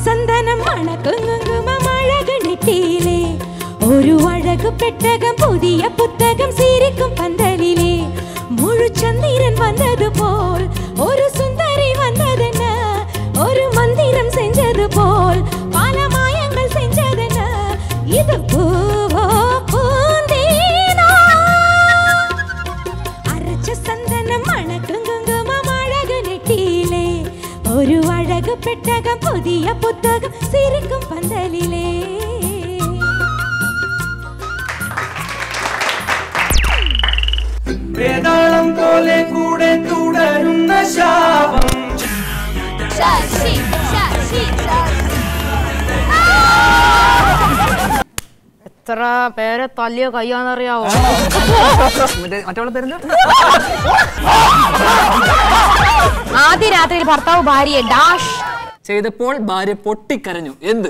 സന്തനം മണക്കുങ്ങുമ അഴകണിട്ടിയിലേ ഒരു അഴകു പെട്ടകം പുതിയ പുത്തകം സിരിക്കും പന്തലിലെ മുഴുചന്ദ്രൻ വന്നതുപോൽ ഒരു സുന്ദരി വന്നതെന്ന ഒരു മന്ദിരം സെഞ്ചതുപോൽ പല മായങ്ങൾ സെഞ്ചതെന്ന ഇത് പൂവോ പൂന്തേനോ അരച്ച സന്തനം മണക്കുങ്ങുമ അഴകണിട്ടിയിലേ ഒരു അഴകു പെട്ടകം പുതിയ പുത്തകം സിരിക്കും പന്തലിലെ വേദാളം പോലെ കൂടെ തുടരുന്ന ശാപം എത്ര പേരെ തല്ലിയ കയ്യാന്നറിയാവോ? മറ്റവളെ പേരെന്താ? ആദ്യ രാത്രിയിൽ ഭർത്താവ് ഭാര്യയെ ഡാഷ് ചെയ്തപ്പോൾ ഭാര്യ പൊട്ടിക്കരഞ്ഞു. എന്ത്?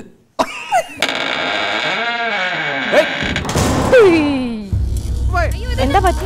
എന്താ പറ്റി?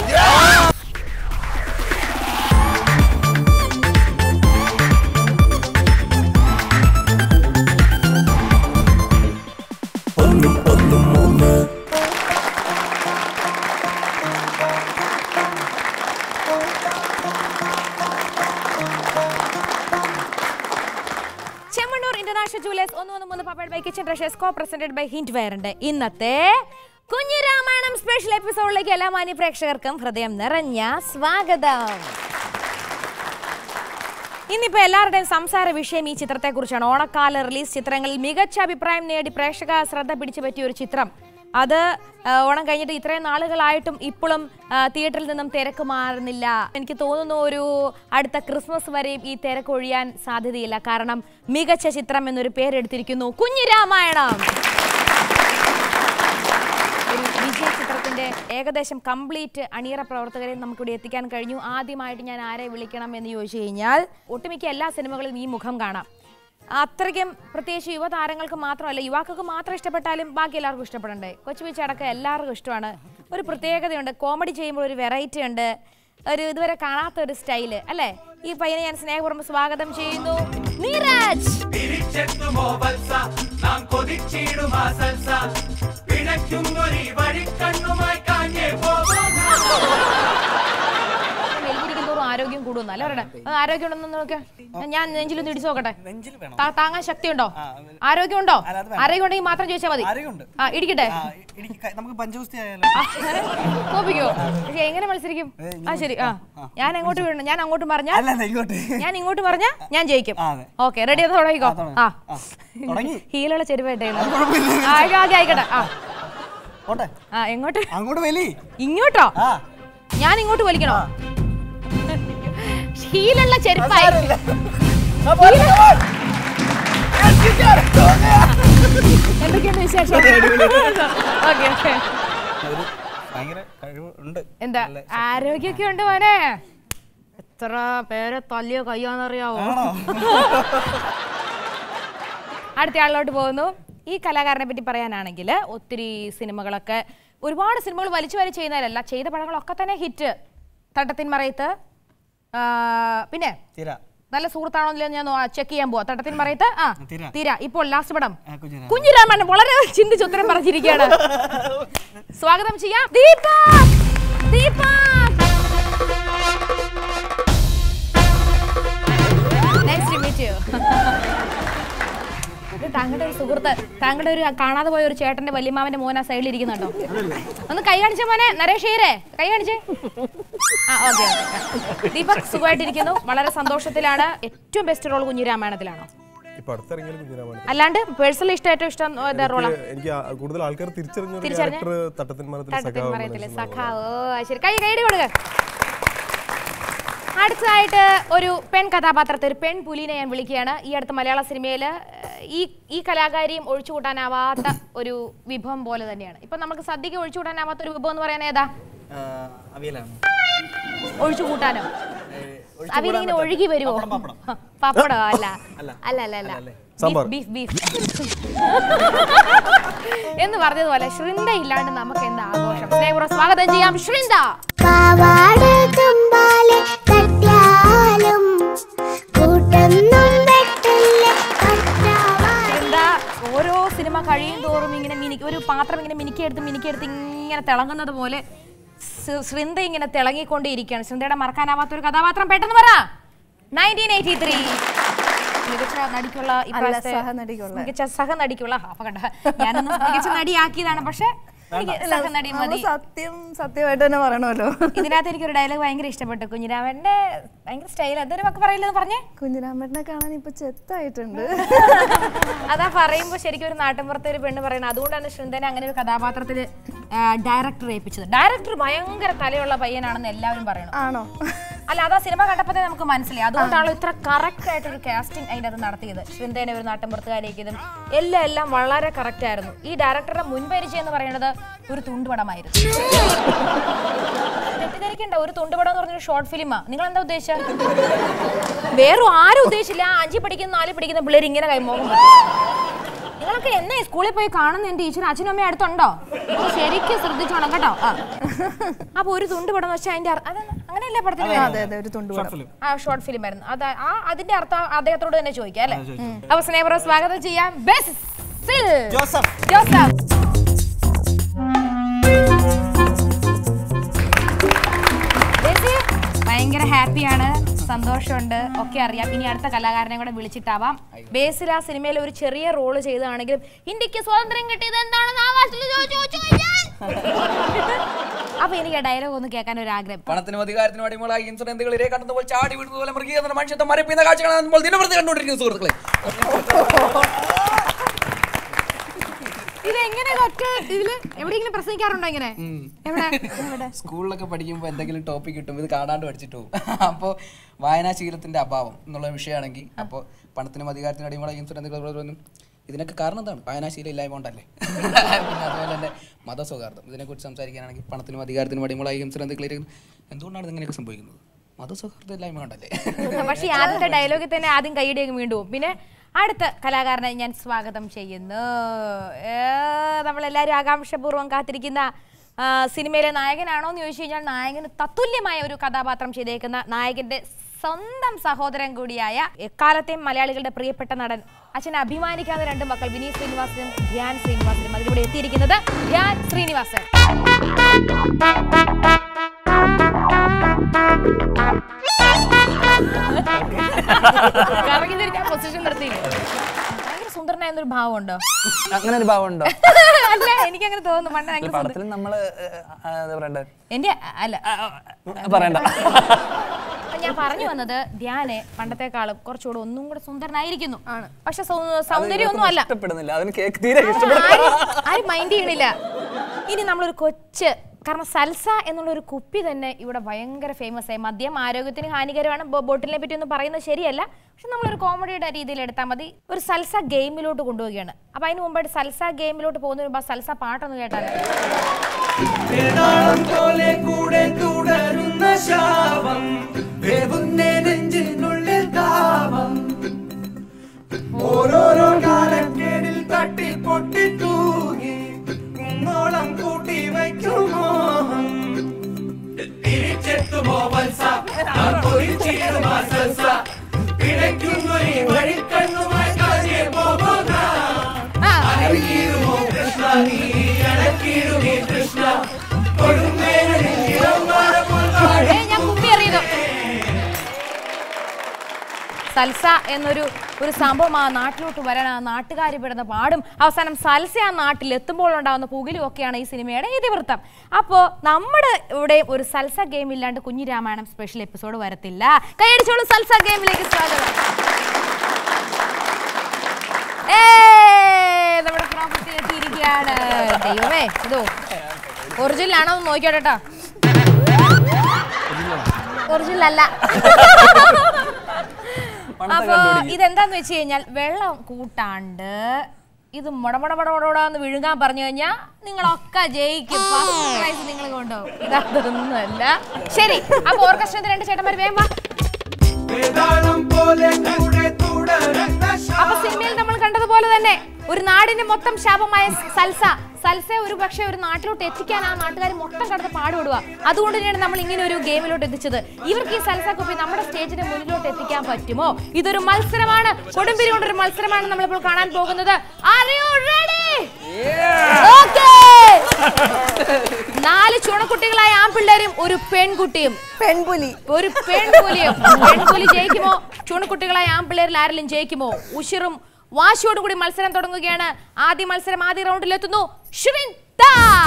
Chemmanur international jewellers 113 powered by kitchen treasures co presented by ഹിൻഡ്വെയറിന്റെ ഇന്നത്തെ കുഞ്ഞിരാമായണം സ്പെഷ്യൽ എപ്പിസോഡിലേക്ക് എല്ലാ മാന്യ പ്രേക്ഷകർക്കും ഹൃദയം നിറഞ്ഞ സ്വാഗതം. ഇന്നിപ്പോൾ എല്ലാവരുടെയും സംസാര വിഷയം ഈ ചിത്രത്തെക്കുറിച്ചാണ്. ഓണക്കാല റിലീസ് ചിത്രങ്ങളിൽ മികച്ച അഭിപ്രായം നേടി പ്രേക്ഷക ശ്രദ്ധ പിടിച്ചു പറ്റിയ ഒരു ചിത്രം. അത് ഓണം കഴിഞ്ഞിട്ട് ഇത്രയും നാളുകളായിട്ടും ഇപ്പോഴും തിയേറ്ററിൽ നിന്നും തിരക്ക് മാറുന്നില്ല. എനിക്ക് തോന്നുന്നു ഒരു അടുത്ത ക്രിസ്മസ് വരെയും ഈ തിരക്ക് ഒഴിയാൻ സാധ്യതയില്ല. കാരണം മികച്ച ചിത്രം എന്നൊരു പേരെടുത്തിരിക്കുന്നു കുഞ്ഞിരാമായണം. ഒരു വിജയ ചിത്രത്തിന്റെ ഏകദേശം കംപ്ലീറ്റ് അണിയറ പ്രവർത്തകരെ നമുക്കിവിടെ എത്തിക്കാൻ കഴിഞ്ഞു. ആദ്യമായിട്ട് ഞാൻ ആരെ വിളിക്കണം എന്ന് ചോദിച്ചു കഴിഞ്ഞാൽ ഒട്ടുമിക്ക എല്ലാ സിനിമകളിലും ഈ മുഖം കാണാം. അത്രയ്ക്കും പ്രത്യേകിച്ച് യുവതാരങ്ങൾക്ക് മാത്രമല്ല, യുവാക്കൾക്ക് മാത്രം ഇഷ്ടപ്പെട്ടാലും ബാക്കി എല്ലാവർക്കും ഇഷ്ടപ്പെടണ്ടേ. കൊച്ചു വീഴ്ച അടക്കം എല്ലാവർക്കും ഇഷ്ടമാണ്. ഒരു പ്രത്യേകതയുണ്ട്, കോമഡി ചെയ്യുമ്പോൾ ഒരു വെറൈറ്റി ഉണ്ട്, ഒരു ഇതുവരെ കാണാത്ത ഒരു സ്റ്റൈല് അല്ലേ. ഈ പയ്യനെ ഞാൻ സ്നേഹപൂർവ്വം സ്വാഗതം ചെയ്യുന്നു. നീരജ്. ആരോഗ്യം കൂടുന്നു അല്ല പറയണേ. ആരോഗ്യം ഉണ്ടെന്ന് നോക്കെ ഞാൻ നെഞ്ചിലൊന്ന് ഇടിച്ചു നോക്കട്ടെ. താങ്ങാൻ ശക്തിയുണ്ടോ? ആരോഗ്യമുണ്ടോ? ആരോഗ്യം ഉണ്ടെങ്കിൽ മാത്രം ചോദിച്ചാൽ മതി. ആ ഇടിക്കട്ടെ. തോപ്പിക്കോ? പക്ഷെ എങ്ങനെ മത്സരിക്കും? ആ ശരി. ആ ഞാൻ അങ്ങോട്ട് വീഴണം. ഞാൻ അങ്ങോട്ടും പറഞ്ഞാൽ ഞാൻ ഇങ്ങോട്ട് പറഞ്ഞാൽ ഞാൻ ജയിക്കും. ഓക്കെ റെഡി ആയി തുടങ്ങിക്കോ. ആ ഹീലുള്ള ചെരുവായിട്ടേ ആയിക്കോട്ടെ. ആ എങ്ങോട്ട്? ഇങ്ങോട്ടോ? ഞാൻ ഇങ്ങോട്ട് വലിക്കണോ? ഹീലുള്ള ചെരുപ്പായി. എന്തൊക്കെയാണ് വിശേഷം? എന്താ ആരോഗ്യമൊക്കെ ഉണ്ട് മോനെ? എത്ര പേരെ തല്ലിയ കയ്യാന്നറിയാവോ? അടുത്ത ആളിലോട്ട് പോകുന്നു. ഈ കലാകാരനെ പറ്റി പറയാനാണെങ്കിൽ ഒത്തിരി സിനിമകളൊക്കെ, ഒരുപാട് സിനിമകൾ വലിച്ചു വാരി ചെയ്യുന്നവരല്ല, ചെയ്ത പടങ്ങളൊക്കെ തന്നെ ഹിറ്റ്. തട്ടത്തിൻ മറയത്ത്, പിന്നെ നല്ല സുഹൃത്താണോ ഞാൻ ചെക്ക് ചെയ്യാൻ പോവാ. തട്ടത്തിൻ മറയത്ത്, തീര, ഇപ്പോൾ ലാസ്റ്റ് പടം കുഞ്ഞിരാമായണം. വളരെ ചിന്തിച്ച് ഉത്തരം പറഞ്ഞിരിക്കുകയാണ്. സ്വാഗതം ചെയ്യാം Deepak. Nice to meet you. താങ്കളുടെ ഒരു സുഹൃത്ത്, താങ്കളുടെ ഒരു കാണാതെ പോയ ഒരു ചേട്ടന്റെ വല്യമാവന്റെ മോൻ ആ സൈഡിൽ ഇരിക്കുന്നുണ്ടോ? ഒന്ന് കൈ കാണിച്ച മോനെ. നരേഷ് കൈ കാണിച്ചേ. ആ ഓക്കെ. ദീപക് സുഖമായിട്ടിരിക്കുന്നു, വളരെ സന്തോഷത്തിലാണ്. ഏറ്റവും ബെസ്റ്റ് റോൾ കുഞ്ഞിരാമായണത്തിലാണോ? അല്ലാണ്ട് പേഴ്സണലി ഏറ്റവും ഇഷ്ടം റോളാണ്? ശരി, കൈ കൊടുക്ക. അടുത്തതായിട്ട് ഒരു പെൺ കഥാപാത്രത്തെ, ഒരു പെൺ പുലിനെ ഞാൻ വിളിക്കുകയാണ്. ഈ അടുത്ത മലയാള സിനിമയിൽ ഈ കലാകാരിയും ഒഴിച്ചുകൂട്ടാനാവാത്ത ഒരു വിഭവം പോലെ തന്നെയാണ്. ഇപ്പൊ നമുക്ക് സദ്യക്ക് ഒഴിച്ചുകൂട്ടാനാവാത്ത ഒരു വിഭവം എന്ന് പറയാൻ ഏതാ? ഒഴിച്ചുകൂട്ടാനോ? അവിയലിങ്ങനെ ഒഴുകി വരുമോ? പപ്പടോ? അല്ല ബീഫ് എന്ന് പറഞ്ഞതുപോലെ ശൃന്ദ ഇല്ലാണ്ട് നമുക്ക് എന്താ ആഘോഷം? സ്നേഹപൂർവ്വം സ്വാഗതം ചെയ്യാം ശൃന്ദ. കഴിയും തോറും ഇങ്ങനെ ഒരു പാത്രം ഇങ്ങനെ മിനിക്കെടുത്ത് ഇങ്ങനെ തിളങ്ങുന്നത് പോലെ ശൃന്ദ ഇങ്ങനെ തിളങ്ങിക്കൊണ്ടേയിരിക്കുകയാണ്. ശൃന്ദയുടെ മറക്കാനാവാത്ത ഒരു കഥാപാത്രം പെട്ടെന്ന് പറ. 1983 മികച്ച നടിക്കുള്ള മികച്ച സഹനടിക്കുള്ള ഞാനൊന്ന് മികച്ച നടിയാക്കിയതാണ്. പക്ഷെ സത്യമായിട്ട് തന്നെ പറയണമല്ലോ. ഇതിനകത്ത് എനിക്കൊരു ഡയലോഗ് ഭയങ്കര ഇഷ്ടപ്പെട്ടു. കുഞ്ഞിരാമന്റെ ഭയങ്കര സ്റ്റൈൽ. അതൊരു വാക്ക് പറയില്ലെന്ന് പറഞ്ഞേ. കുഞ്ഞിരാമനെ കാണാൻ ഇപ്പൊ ചെത്തായിട്ടുണ്ട്. അതാ പറയുമ്പോ ശരിക്കും ഒരു നാട്ടിൻപുറത്തെ ഒരു പെണ്ണ് പറയണം. അതുകൊണ്ടാണ് ശൃന്ദനെ അങ്ങനെ ഒരു കഥാപാത്രത്തിൽ ഡയറക്ടർ ഏൽപ്പിച്ചത്. ഡയറക്ടർ ഭയങ്കര തലയുള്ള പയ്യനാണെന്ന് എല്ലാവരും പറയണം. ആണോ? അല്ല, അതാ സിനിമ കണ്ടപ്പോഴേ നമുക്ക് മനസ്സിലായി. അതുകൊണ്ടാണ് ഇത്ര കറക്റ്റ് ആയിട്ടൊരു കാസ്റ്റിംഗ് അതിൻ്റെ അത് നടത്തിയത്. ശൃന്ദനെ ഒരു നാട്ടിൻപുറത്തുകാരിയാക്കിയതും എല്ലാം വളരെ കറക്റ്റ് ആയിരുന്നു. ഈ ഡയറക്ടറുടെ മുൻപരിചയം എന്ന് പറയുന്നത് ഒരു തുണ്ടുപടമായിരുന്നു. തെറ്റിദ്ധരിക്കണ്ട, ഒരു തുണ്ടുപടം എന്ന് പറഞ്ഞൊരു ഷോർട്ട് ഫിലിമാ. നിങ്ങൾ എന്താ ഉദ്ദേശിച്ചത്? വേറെ ആരും ഉദ്ദേശിച്ചില്ല. 5 പഠിക്കുന്ന 4 പഠിക്കുന്ന പിള്ളേർ ഇങ്ങനെ കൈമോഹം. നിങ്ങളൊക്കെ എന്നെ സ്കൂളിൽ പോയി കാണുന്ന എന്റെ ടീച്ചർ അച്ഛനും അമ്മയും അടുത്തുണ്ടോ? ശരിക്കും ശ്രദ്ധിച്ചോണം കേട്ടോ. അപ്പൊ ഒരു തുണ്ടുപടം വെച്ചാൽ അതിന്റെ അങ്ങനെയല്ലേ പടത്തിൽ ഷോർട്ട് ഫിലിം ആയിരുന്നു. അതിന്റെ അർത്ഥം അദ്ദേഹത്തോട് തന്നെ ചോദിക്കാം അല്ലെ? അപ്പൊ സ്നേഹപൂർവ്വം സ്വാഗതം ചെയ്യാം ബേസിൽ ജോസഫ്. ഭയങ്കര ഹാപ്പിയാണ്, സന്തോഷമുണ്ട്, ഒക്കെ അറിയാം. ഇനി അടുത്ത കലാകാരനെ കൂടെ വിളിച്ചിട്ടാവാം. ബേസിൽ ആ സിനിമയിൽ ഒരു ചെറിയ റോള് ചെയ്തതാണെങ്കിലും ഇന്ത്യക്ക് സ്വാതന്ത്ര്യം കിട്ടിയത് എന്താണെന്ന് അപ്പൊ എനിക്ക് ഡയലോഗ് ഒന്ന് കേൾക്കാൻ ഒരു ആഗ്രഹം. പണത്തിനും അധികാരത്തിനും അടിമകളായി ഇൻസിഡന്റുകളിലെ കണ്ടതുപോലെ ചാടി വീഴുന്നതുപോലെ മൃഗീയ മനുഷ്യത്വം മരപ്പിക്കുന്ന കാഴ്ചകളാണ് ദിനപ്രതി കണ്ടുകൊണ്ടിരിക്കുന്ന സുഹൃത്തുക്കളെ. എവിടെയെങ്കിലും പ്രസംഗിക്കാറുണ്ടോ ഇങ്ങനെ? സ്കൂളിലൊക്കെ പഠിക്കുമ്പോൾ എന്തെങ്കിലും ടോപ്പിക് കിട്ടും, ഇത് കാണാണ്ട് പഠിച്ചിട്ട് പോകും. അപ്പോൾ വായനാശീലത്തിന്റെ അഭാവം എന്നുള്ള വിഷയമാണെങ്കിൽ അപ്പോൾ പണത്തിനും അധികാരത്തിനും അടിമകളായി ഇൻസിഡന്റുകളും ഇതിനൊക്കെ കാരണം എന്താണ്? വായനാശീലം ഇല്ലായ്മ കൊണ്ടല്ലേ. പിന്നെ അതുപോലെ തന്നെ മതസൗഹാർദ്ദം, ഇതിനെക്കുറിച്ച് സംസാരിക്കാനാണെങ്കിൽ പണത്തിനും അധികാരത്തിനും അടിമകളായി ഇൻസിഡന്റുകളിൽ എന്തുകൊണ്ടാണ് ഇങ്ങനെയൊക്കെ സംഭവിക്കുന്നത്? മതസൗഹാർദ്ദം ഇല്ലായ്മ കൊണ്ടല്ലേ. പക്ഷേ ആദ്യത്തെ ഡയലോഗിൽ തന്നെ ആദ്യം കൈയിടേക്ക് വീണ്ടും പോകും. പിന്നെ അടുത്ത കലാകാരനെ ഞാൻ സ്വാഗതം ചെയ്യുന്നു. നമ്മളെല്ലാവരും ആകാംക്ഷപൂർവ്വം കാത്തിരിക്കുന്ന സിനിമയിലെ നായകനാണോ എന്ന് ചോദിച്ചു കഴിഞ്ഞാൽ നായകന് തത്തുല്യമായ ഒരു കഥാപാത്രം ചെയ്തേക്കുന്ന നായകന്റെ സ്വന്തം സഹോദരൻ കൂടിയായ എക്കാലത്തെയും മലയാളികളുടെ പ്രിയപ്പെട്ട നടൻ, അച്ഛനെ അഭിമാനിക്കാവുന്ന 2 മക്കൾ വിനീത് ശ്രീനിവാസനും ധ്യാൻ ശ്രീനിവാസനും. അതിലൂടെ എത്തിയിരിക്കുന്നത് ധ്യാൻ ശ്രീനിവാസൻ. പൊസിഷൻ നിർത്തിയില്ലേ? ഭയങ്കര സുന്ദരനായെന്നൊരു ഭാവമുണ്ടോ? അങ്ങനെ ഒരു ഭാവമുണ്ടോ? അല്ല, എനിക്കങ്ങനെ തോന്നുന്നു. എന്റെ അല്ല പറയണ്ട. ഞാൻ പറഞ്ഞു വന്നത് ധ്യാനെ പണ്ടത്തെക്കാളും കുറച്ചുകൂടെ ഒന്നും കൂടെ സുന്ദരനായിരിക്കുന്നു. പക്ഷെ സൗന്ദര്യമൊന്നും അല്ല, ആരും മൈൻഡ് ചെയ്യണില്ല. ഇനി നമ്മളൊരു കൊച്ച്, കാരണം സൽസ എന്നുള്ളൊരു കുപ്പി തന്നെ ഇവിടെ ഭയങ്കര ഫേമസ് ആയി. മദ്യം ആരോഗ്യത്തിന് ഹാനികരമാണ്, ബോട്ടിലിനെ പറ്റി ഒന്നും പറയുന്നത് ശരിയല്ല. പക്ഷെ നമ്മളൊരു കോമഡിയുടെ രീതിയിൽ എടുത്താൽ മതി. ഒരു സൽസ ഗെയിമിലോട്ട് കൊണ്ടുപോവുകയാണ്. അപ്പൊ അതിന് മുമ്പായിട്ട് സൽസ ഗെയിമിലോട്ട് പോകുന്നതിന് മുമ്പ് സൽസ പാട്ടൊന്ന് കേട്ടാലോ? ഓരോരോ കാലക്കേടിൽ തട്ടി പൊട്ടി തൂങ്ങി കുന്നോളം കൂട്ടി വയ്ക്കുമോ തിരിച്ചെത്തുമോ വത്സ പിടയ്ക്കുന്നു ഈ വഴിക്കണ്ണുമായി കളഞ്ഞേ പോകുക അടക്കിയിടുമോ കൃഷ്ണ നീ അടക്കിയിടുമേ കൃഷ്ണ കൊടുന്നേരിൽ ഞാൻ കുപ്പി അറിയുന്നു. സൽസ എന്നൊരു സംഭവം ആ നാട്ടിലോട്ട് വരാൻ ആ നാട്ടുകാർ പെടുന്ന പാടും അവസാനം സൽസ ആ നാട്ടിൽ എത്തുമ്പോൾ ഉണ്ടാകുന്ന പുകിലും ഒക്കെയാണ് ഈ സിനിമയുടെ ഇതിവൃത്തം. അപ്പോൾ നമ്മുടെ ഇവിടെ ഒരു സൽസ ഗെയിം ഇല്ലാണ്ട് കുഞ്ഞിരാമായണം സ്പെഷ്യൽ എപ്പിസോഡ് വരത്തില്ല. കൈയടിച്ചോളൂ, സൽസ ഗെയിമിലേക്ക് സ്വാഗതം. നമ്മുടെ പ്രോപ്പർട്ടി എത്തിയിരിക്കുകയാണ്. ദൈവമേ, ഇതോ ഒറിജിനൽ ആണോ എന്ന് നോക്കിയോട്ടെ കേട്ടോ. ഒറിജിനൽ അല്ല. അപ്പൊ ഇതെന്താന്ന് വെച്ച് കഴിഞ്ഞാൽ വെള്ളം കൂട്ടാണ്ട് ഇത് മുടമുടമുടമുടന്ന് വിഴുങ്ങാൻ പറഞ്ഞു കഴിഞ്ഞാൽ നിങ്ങളൊക്കെ ജയിക്കും. നിങ്ങൾ കൊണ്ടുപോകും. ഇതൊന്നുമല്ല. ശരി, അപ്പൊ ഓർക്കസ്ട്രേന്റെ 2 ചേട്ടന്മാർ വേഗം വാ. അപ്പൊ സിനിമയിൽ നമ്മൾ കണ്ടതുപോലെ തന്നെ ഒരു നാടിന്റെ മൊത്തം ശാപമായ സൽസ ഒരു പക്ഷേ ഒരു നാട്ടിലോട്ട് എത്തിക്കാൻ ആ നാട്ടുകാർ മൊത്തം കടന്ന് പാടുവിടുക. അതുകൊണ്ട് തന്നെയാണ് നമ്മൾ ഇങ്ങനെ ഒരു ഗെയിമിലോട്ട് എത്തിച്ചത്. ഇവർക്ക് ഈ സൽസ കുപ്പി നമ്മുടെ സ്റ്റേജിന്റെ മുന്നിലോട്ട് എത്തിക്കാൻ പറ്റുമോ? ഇതൊരു മത്സരമാണ്, കൊടുമ്പിരി കൊണ്ടൊരു മത്സരമാണ് നമ്മളിപ്പോൾ കാണാൻ പോകുന്നത്. Are you ready? ചുണക്കുട്ടികളായ ആൺപിള്ളേരും ഒരു പെൺകുട്ടിയും. പെൺപുലി. ഒരു പെൺപുലിയും. പെൺപുലി ജയിക്കുമോ? ചുണക്കുട്ടികളായ ആൺപിള്ളേരിൽ ആരെങ്കിലും ജയിക്കുമോ? ഉഷിറും വാശിയോടും കൂടി മത്സരം തുടങ്ങുകയാണ്. ആദ്യ മത്സരം ആദ്യ റൗണ്ടിൽ എത്തുന്നു. ശ്രിന്ദ.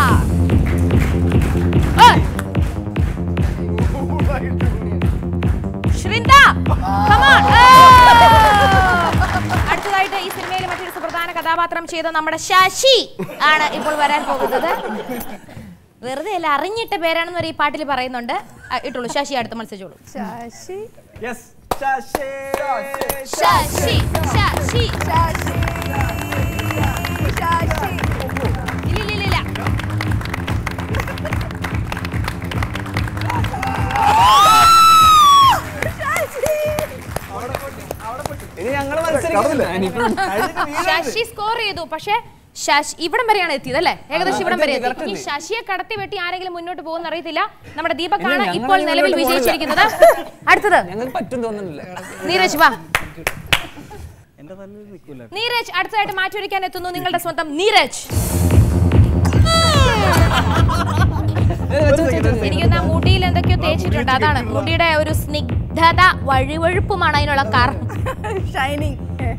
Srinda, come on. അടുത്തതായിട്ട് ഈ സിനിമയിലെ മറ്റൊരു സുപ്രധാന കഥാപാത്രം ചെയ്ത നമ്മുടെ ശശി ആണ് ഇപ്പോൾ വരാൻ പോകുന്നത്. വെറുതെ അല്ല, അറിഞ്ഞിട്ട പേരാണെന്ന് ഈ പാട്ടിൽ പറയുന്നുണ്ട്. ഇട്ടുള്ളൂ. ശശി അടുത്ത മത്സരിച്ചോളൂ. ശശി. യെസ് ശശി ശശി ശശി ശശി. ശശി. ഇല്ല. ഇനി ഞങ്ങള് മത്സരിക്കുന്നില്ല. ശശി സ്കോർ ചെയ്തു. പക്ഷെ ശശി ഇവിടം വരെയാണ് എത്തിയത് അല്ലേ? ഏകദേശം ഇവിടം വരെ എത്തി. ഈ ശശിയെ കടത്തി വെട്ടി ആരെങ്കിലും മുന്നോട്ട് പോകുന്ന അറിയത്തില്ല. നമ്മുടെ ദീപക്കാണ് ഇപ്പോൾ നിലവിൽ വിജയിച്ചിരിക്കുന്നത്. അടുത്തത് ഞങ്ങൾക്ക് പറ്റും തോന്നുന്നില്ല. നീരജ് വാ. നീരജ് അടുത്തതായിട്ട് മാറ്റിവെക്കാൻ എത്തുന്നു. നിങ്ങളുടെ സ്വന്തം നീരജ്. എനിക്കൊന്ന് ആ മുടിയിൽ എന്തൊക്കെയോ തേച്ചിട്ടുണ്ട്. അതാണ് മുടിയുടെ ഒരു സ്നിഗ്ധത, വഴുവഴുപ്പുമാണ് അതിനുള്ള കാരണം. ഷൈനിങ്.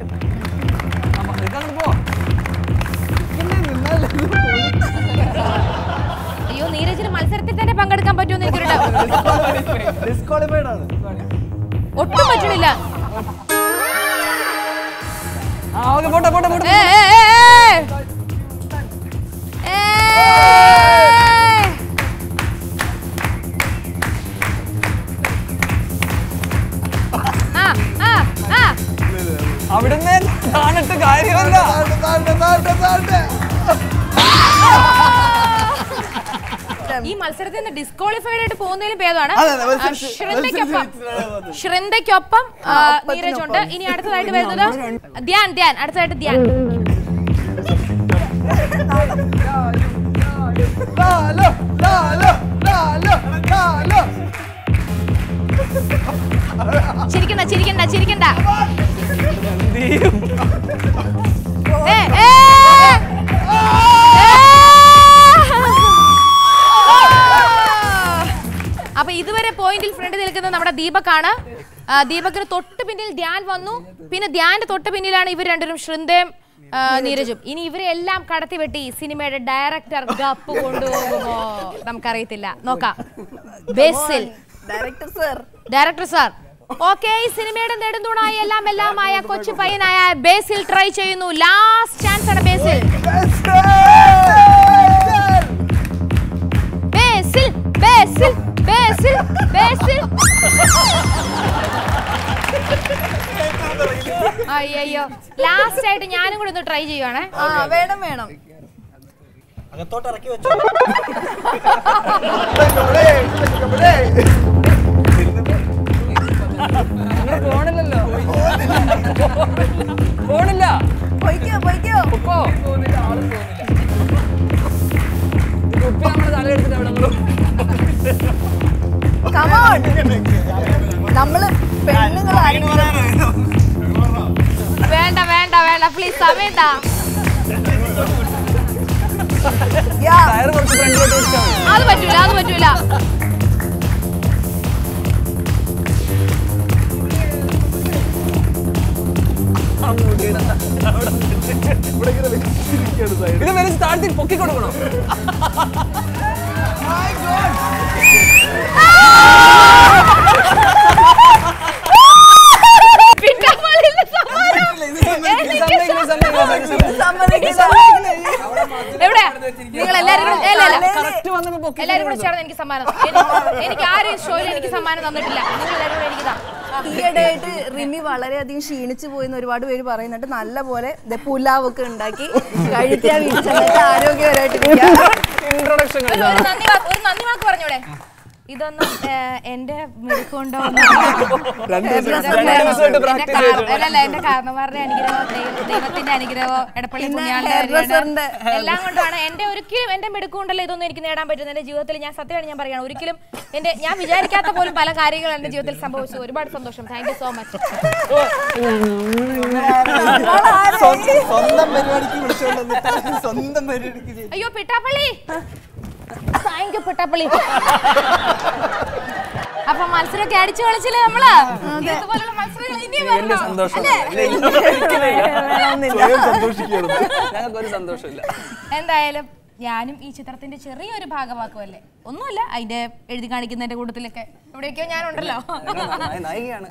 അയ്യോ, നീരജിന് മത്സരത്തിൽ തന്നെ പങ്കെടുക്കാൻ പറ്റുമെന്ന് എനിക്കൊരു ഒട്ടും പറ്റണില്ല. അവിടുന്ന് കാണട്ട് കാര്യമല്ല. ഈ മത്സരത്തിൽ നിന്ന് ഡിസ്ക്വാളിഫൈഡ് ആയിട്ട് പോകുന്നതിലും ഭേദമാണ്. ശ്രിന്ദയ്ക്കൊപ്പം നീരജ് ഉണ്ട്. ഇനി അടുത്തതായിട്ട് വരുന്നത് ധ്യാൻ. അടുത്തതായിട്ട് ധ്യാൻ. ചിരിക്കണ്ട. അപ്പൊ ഇതുവരെ പോയിന്റിൽ ഫ്രണ്ടിൽ നിൽക്കുന്നത് നമ്മുടെ ദീപക്കാണ്. ദീപക്കിന് തൊട്ട് പിന്നിൽ ധ്യാൻ വന്നു. പിന്നെ ധ്യാന്റെ തൊട്ട് പിന്നിലാണ് ഇവർ രണ്ടുപേരും, ശ്രിന്ദയും നീരജും. ഇനി ഇവരെല്ലാം കടത്തിവെട്ടി സിനിമയുടെ ഡയറക്ടർ ഗപ്പ് കൊണ്ടുപോകുമോ നമുക്കറിയത്തില്ല. നോക്കാം. ബേസിൽ. Director sir. ഓക്കെ, ഈ സിനിമയുടെ നെടുന്തൂണായി എല്ലാമായ കൊച്ചു പയ്യനായ ബേസിൽ ട്രൈ ചെയ്യുന്നു. ലാസ്റ്റ് ചാൻസ് ആണ് ബേസിൽ. അയ്യോ, ലാസ്റ്റ് ആയിട്ട് ഞാനും കൂടി ഒന്ന് ട്രൈ ചെയ്യുവാണേ. വേണം. അകത്തോട്ട് ഇറക്കി വെച്ചോ. പോണില്ലല്ലോ. പോണില്ല. പൊയ്ക്കോ. നമ്മുടെ തലയെടുത്തിട്ട് അവിടെ നമ്മള് പെണ്ണുങ്ങളായിരുന്നു. വേണ്ട പ്ലീസ്, സമയണ്ട. അത് പറ്റൂല. ഇത് വലിയ താഴ്ത്തി പൊക്കി കൊടുക്കണം. നിങ്ങൾ എല്ലാരും കൂടെ ചേർന്ന് എനിക്ക് സമ്മാനം. എനിക്ക് ആരും ഷോയിൽ എനിക്ക് സമ്മാനം തന്നിട്ടില്ല. നിങ്ങൾ എല്ലാവരും എനിക്കിതാ. ഈയിടെയായിട്ട് റിമി വളരെയധികം ക്ഷീണിച്ചു പോയിന്ന് ഒരുപാട് പേര് പറയുന്നുണ്ട്. നല്ല പോലെ പുലാവൊക്കെ ഉണ്ടാക്കി കഴിക്കാൻ വീട്ടിൽ ആരോഗ്യപരമായിട്ടിരിക്കാം. ഒരു നന്ദി വാക്ക് പറഞ്ഞൂടെ? ഇതൊന്നും എന്റെ മിടുക്കൊണ്ടോ എന്റെ കാരണവരുടെ അനുഗ്രഹമോ ദൈവത്തിന്റെ അനുഗ്രഹമോ എടപ്പള്ളി പുണ്യാളുടെ എല്ലാം കൊണ്ടാണ്. ഒരിക്കലും എന്റെ മിടുക്കൊണ്ടല്ലോ ഇതൊന്നും എനിക്ക് നേടാൻ പറ്റുന്നത്. എന്റെ ജീവിതത്തിൽ ഞാൻ സത്യമാണ് ഞാൻ പറയുകയാണ്, ഒരിക്കലും ഞാൻ വിചാരിക്കാത്ത പോലും പല കാര്യങ്ങളും എന്റെ ജീവിതത്തിൽ സംഭവിച്ചു. ഒരുപാട് സന്തോഷം. Thank you so much. സ്വന്തം പരിപാടിക്ക് വിളിച്ചോണ്ട് സ്വന്തം പരിപാടിക്ക്. അയ്യോ പിട്ടാപ്പള്ളി, താങ്ക് യു പെട്ടാപ്പള്ളി. അപ്പൊ മത്സരമൊക്കെ അടിച്ചു കളിച്ചില്ലേ നമ്മള്? ഇതുപോലുള്ള മത്സരങ്ങൾ ഇനിയും വരണം. സന്തോഷമില്ല. എന്തായാലും ഞാനും ഈ ചിത്രത്തിന്റെ ചെറിയൊരു ഭാഗമാക്കുമല്ലേ, ഒന്നുമല്ല അതിന്റെ എഴുതി കാണിക്കുന്നതിന്റെ കൂട്ടത്തിലൊക്കെ എവിടെയൊക്കെയോ ഞാനുണ്ടല്ലോ. നായികയാണ്.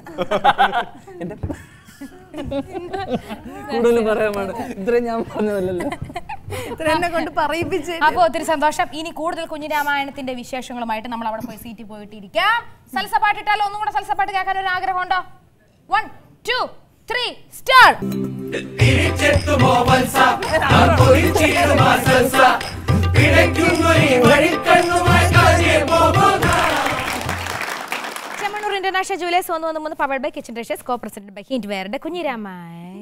കൂടുതലും പറയാൻ പാടില്ല, ഇത്രയും ഞാൻ പറഞ്ഞതല്ലോ, എന്നെ കൊണ്ട് പറയിപ്പിച്ച്. അപ്പൊ ഒത്തിരി സന്തോഷം. ഇനി കൂടുതൽ കുഞ്ഞിരാമായണത്തിന്റെ വിശേഷങ്ങളുമായിട്ട് നമ്മൾ അവിടെ പോയി സീറ്റിൽ പോയിട്ടിരിക്കാം. സൽസ പാട്ടിട്ടാലോ? ഒന്നും കൂടെ സൽസ പാട്ട് കേൾക്കാൻ ഒരു ആഗ്രഹം ഉണ്ടോ? 1 2 3 start. Chemmanur international jewellers 113 powered by kitchen dishes, co president by ഹിൻഡ്വെയറുടെ കുഞ്ഞിരാമായി.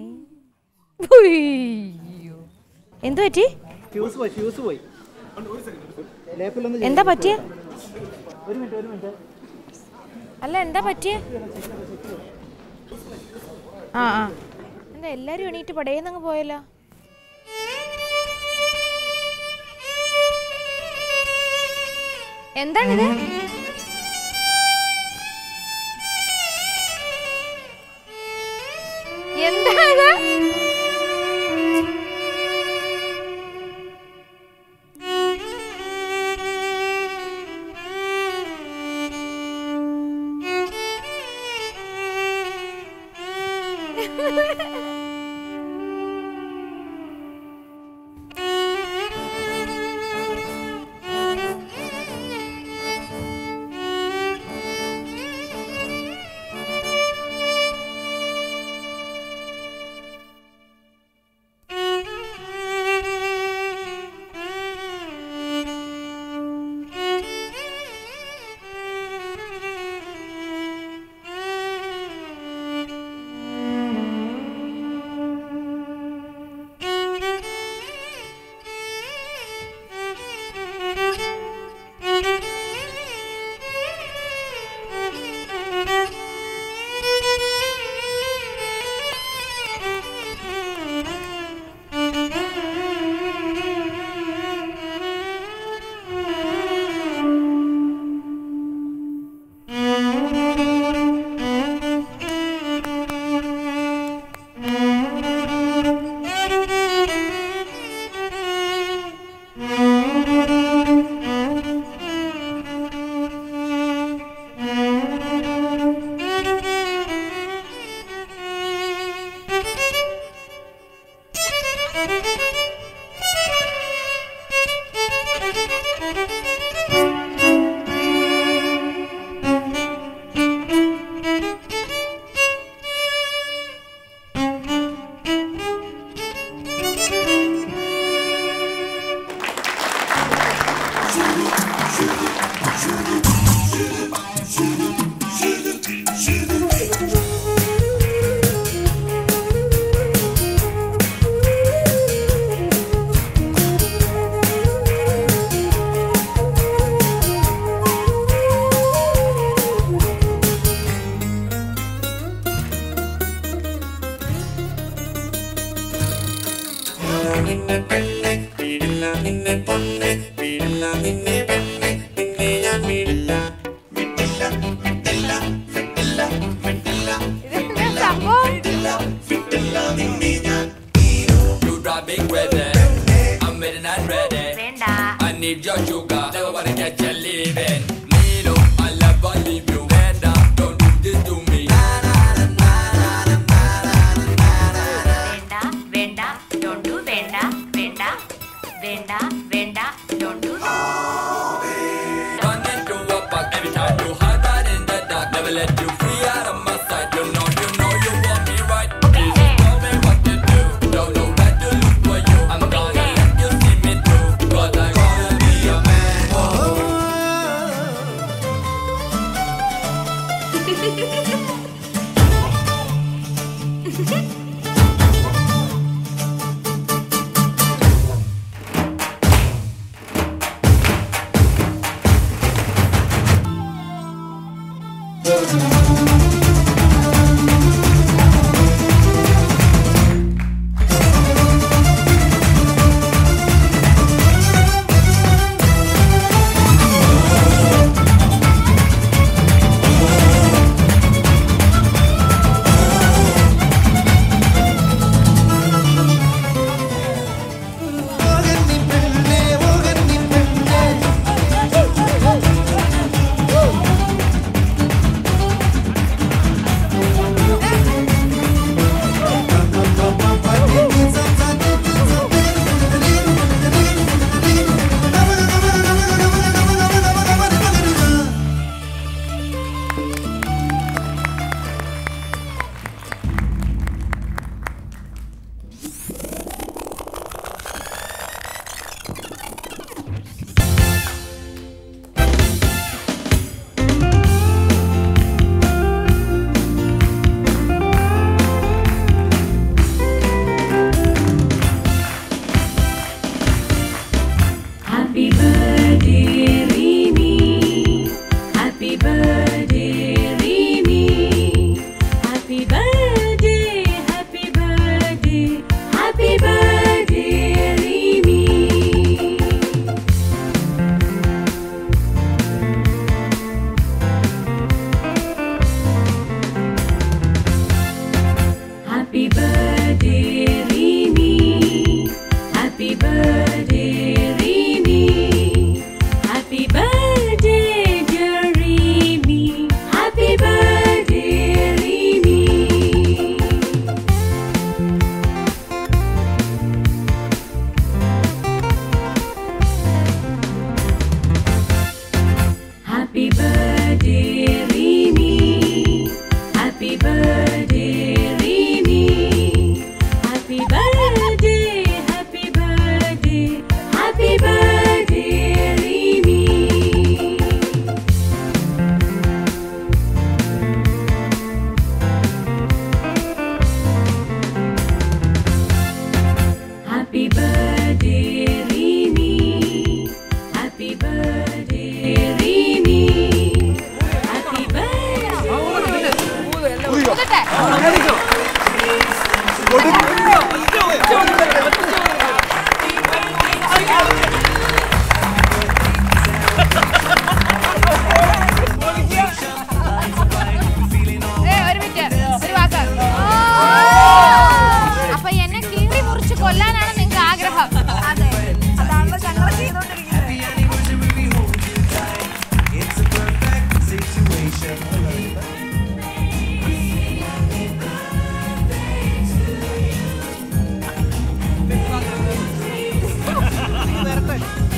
എന്തു പറ്റി? എന്താ പറ്റിയ? അല്ല എന്താ പറ്റിയ? ആ ആ എന്താ എല്ലാരും എണീറ്റ് പടയെന്നങ്ങ് പോയല്ലോ. എന്താണിത്? എന്താ ഇത്?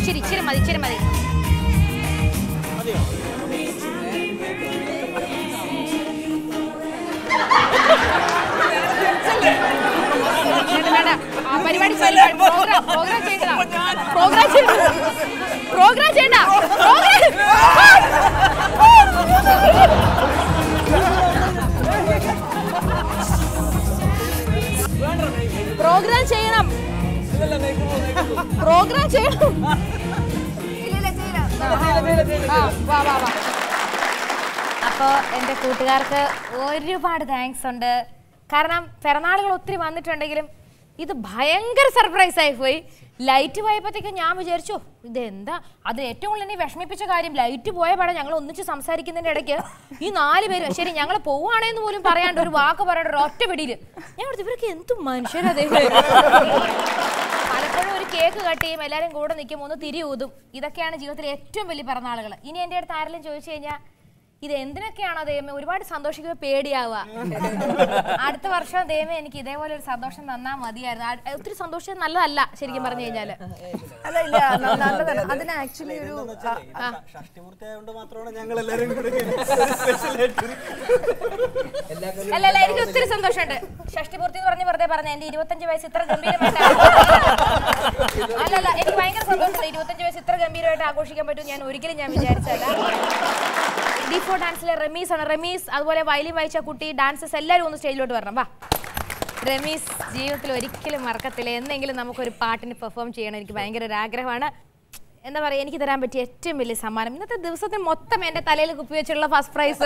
ഇച്ചിരി മതി പരിപാടി പ്രോഗ്രാം ചെയ്യണ്ട പ്രോഗ്രാം ചെയ്യണം അപ്പോൾ എൻ്റെ കൂട്ടുകാർക്ക് ഒരുപാട് താങ്ക്സ് ഉണ്ട്. കാരണം പിറന്നാളുകൾ ഒത്തിരി വന്നിട്ടുണ്ടെങ്കിലും ഇത് ഭയങ്കര സർപ്രൈസ് ആയി പോയി. ലൈറ്റ് പോയപ്പോഴത്തേക്ക് ഞാൻ വിചാരിച്ചു ഇതെന്താ. അത് ഏറ്റവും കൂടുതൽ എന്നെ വിഷമിപ്പിച്ച കാര്യം ലൈറ്റ് പോയ പാടെ ഞങ്ങൾ ഒന്നിച്ച് സംസാരിക്കുന്നതിൻ്റെ ഇടയ്ക്ക് ഈ 4 പേര് ശരി ഞങ്ങൾ പോവുകയാണെന്ന് പോലും പറയാണ്ട് ഒരു വാക്ക് പറയേണ്ട ഒരു ഒറ്റ പിടിയിൽ ഞങ്ങൾ ഇവർക്ക് എന്ത് മനുഷ്യരതേ. പലപ്പോഴും ഒരു കേക്ക് കട്ട് ചെയ്യും, എല്ലാവരും കൂടെ നിൽക്കും, ഒന്ന് തിരി ഊതും. ഇതൊക്കെയാണ് ജീവിതത്തിലെ ഏറ്റവും വലിയ പിറന്നാളുകൾ. ഇനി എൻ്റെ അടുത്ത് ആരെങ്കിലും ചോദിച്ചു കഴിഞ്ഞാൽ ഇത് എന്തിനൊക്കെയാണോ ദൈവമേ ഒരുപാട് സന്തോഷിക്കുക പേടിയാവുക. അടുത്ത വർഷം ദൈവമേ എനിക്ക് ഇതേപോലെ ഒരു സന്തോഷം തന്നാ മതിയായിരുന്നു. ഒത്തിരി സന്തോഷം നല്ലതല്ല ശരിക്കും പറഞ്ഞു കഴിഞ്ഞാല്. അതിന് ആക്ച്വലി ഒരു അല്ല എനിക്ക് ഒത്തിരി സന്തോഷമുണ്ട്. ഷഷ്ടിപൂർത്തി എന്ന് പറഞ്ഞ് വെറുതെ പറഞ്ഞ എന്റെ 25 വയസ്സ് ഇത്ര ഗംഭീരമായിട്ട് അല്ലല്ല എനിക്ക് ഭയങ്കര സന്തോഷമുണ്ട്. 25 വയസ്സ് ഇത്ര ഗംഭീരമായിട്ട് ആഘോഷിക്കാൻ പറ്റും ഞാൻ ഒരിക്കലും ഞാൻ വിചാരിച്ചല്ല. D4 ഡാൻസിലെ റമീസ് ആണ്. റമീസ് അതുപോലെ വയലിൻ വായിച്ച കുട്ടി ഡാൻസസ് എല്ലാവരും ഒന്ന് സ്റ്റേജിലോട്ട് വരണം. വാ റമീസ്, ജീവിതത്തിൽ ഒരിക്കലും മറക്കത്തില്ല. എന്തെങ്കിലും നമുക്കൊരു പാട്ടിന് പെർഫോം ചെയ്യണം. എനിക്ക് ഭയങ്കര ഒരു ആഗ്രഹമാണ്. എന്താ പറയുക, എനിക്ക് തരാൻ പറ്റിയ ഏറ്റവും വലിയ സമ്മാനം ഇന്നത്തെ ദിവസത്തിൽ മൊത്തം എൻ്റെ തലയിൽ കുപ്പി വെച്ചുള്ള ഫസ്റ്റ് പ്രൈസ്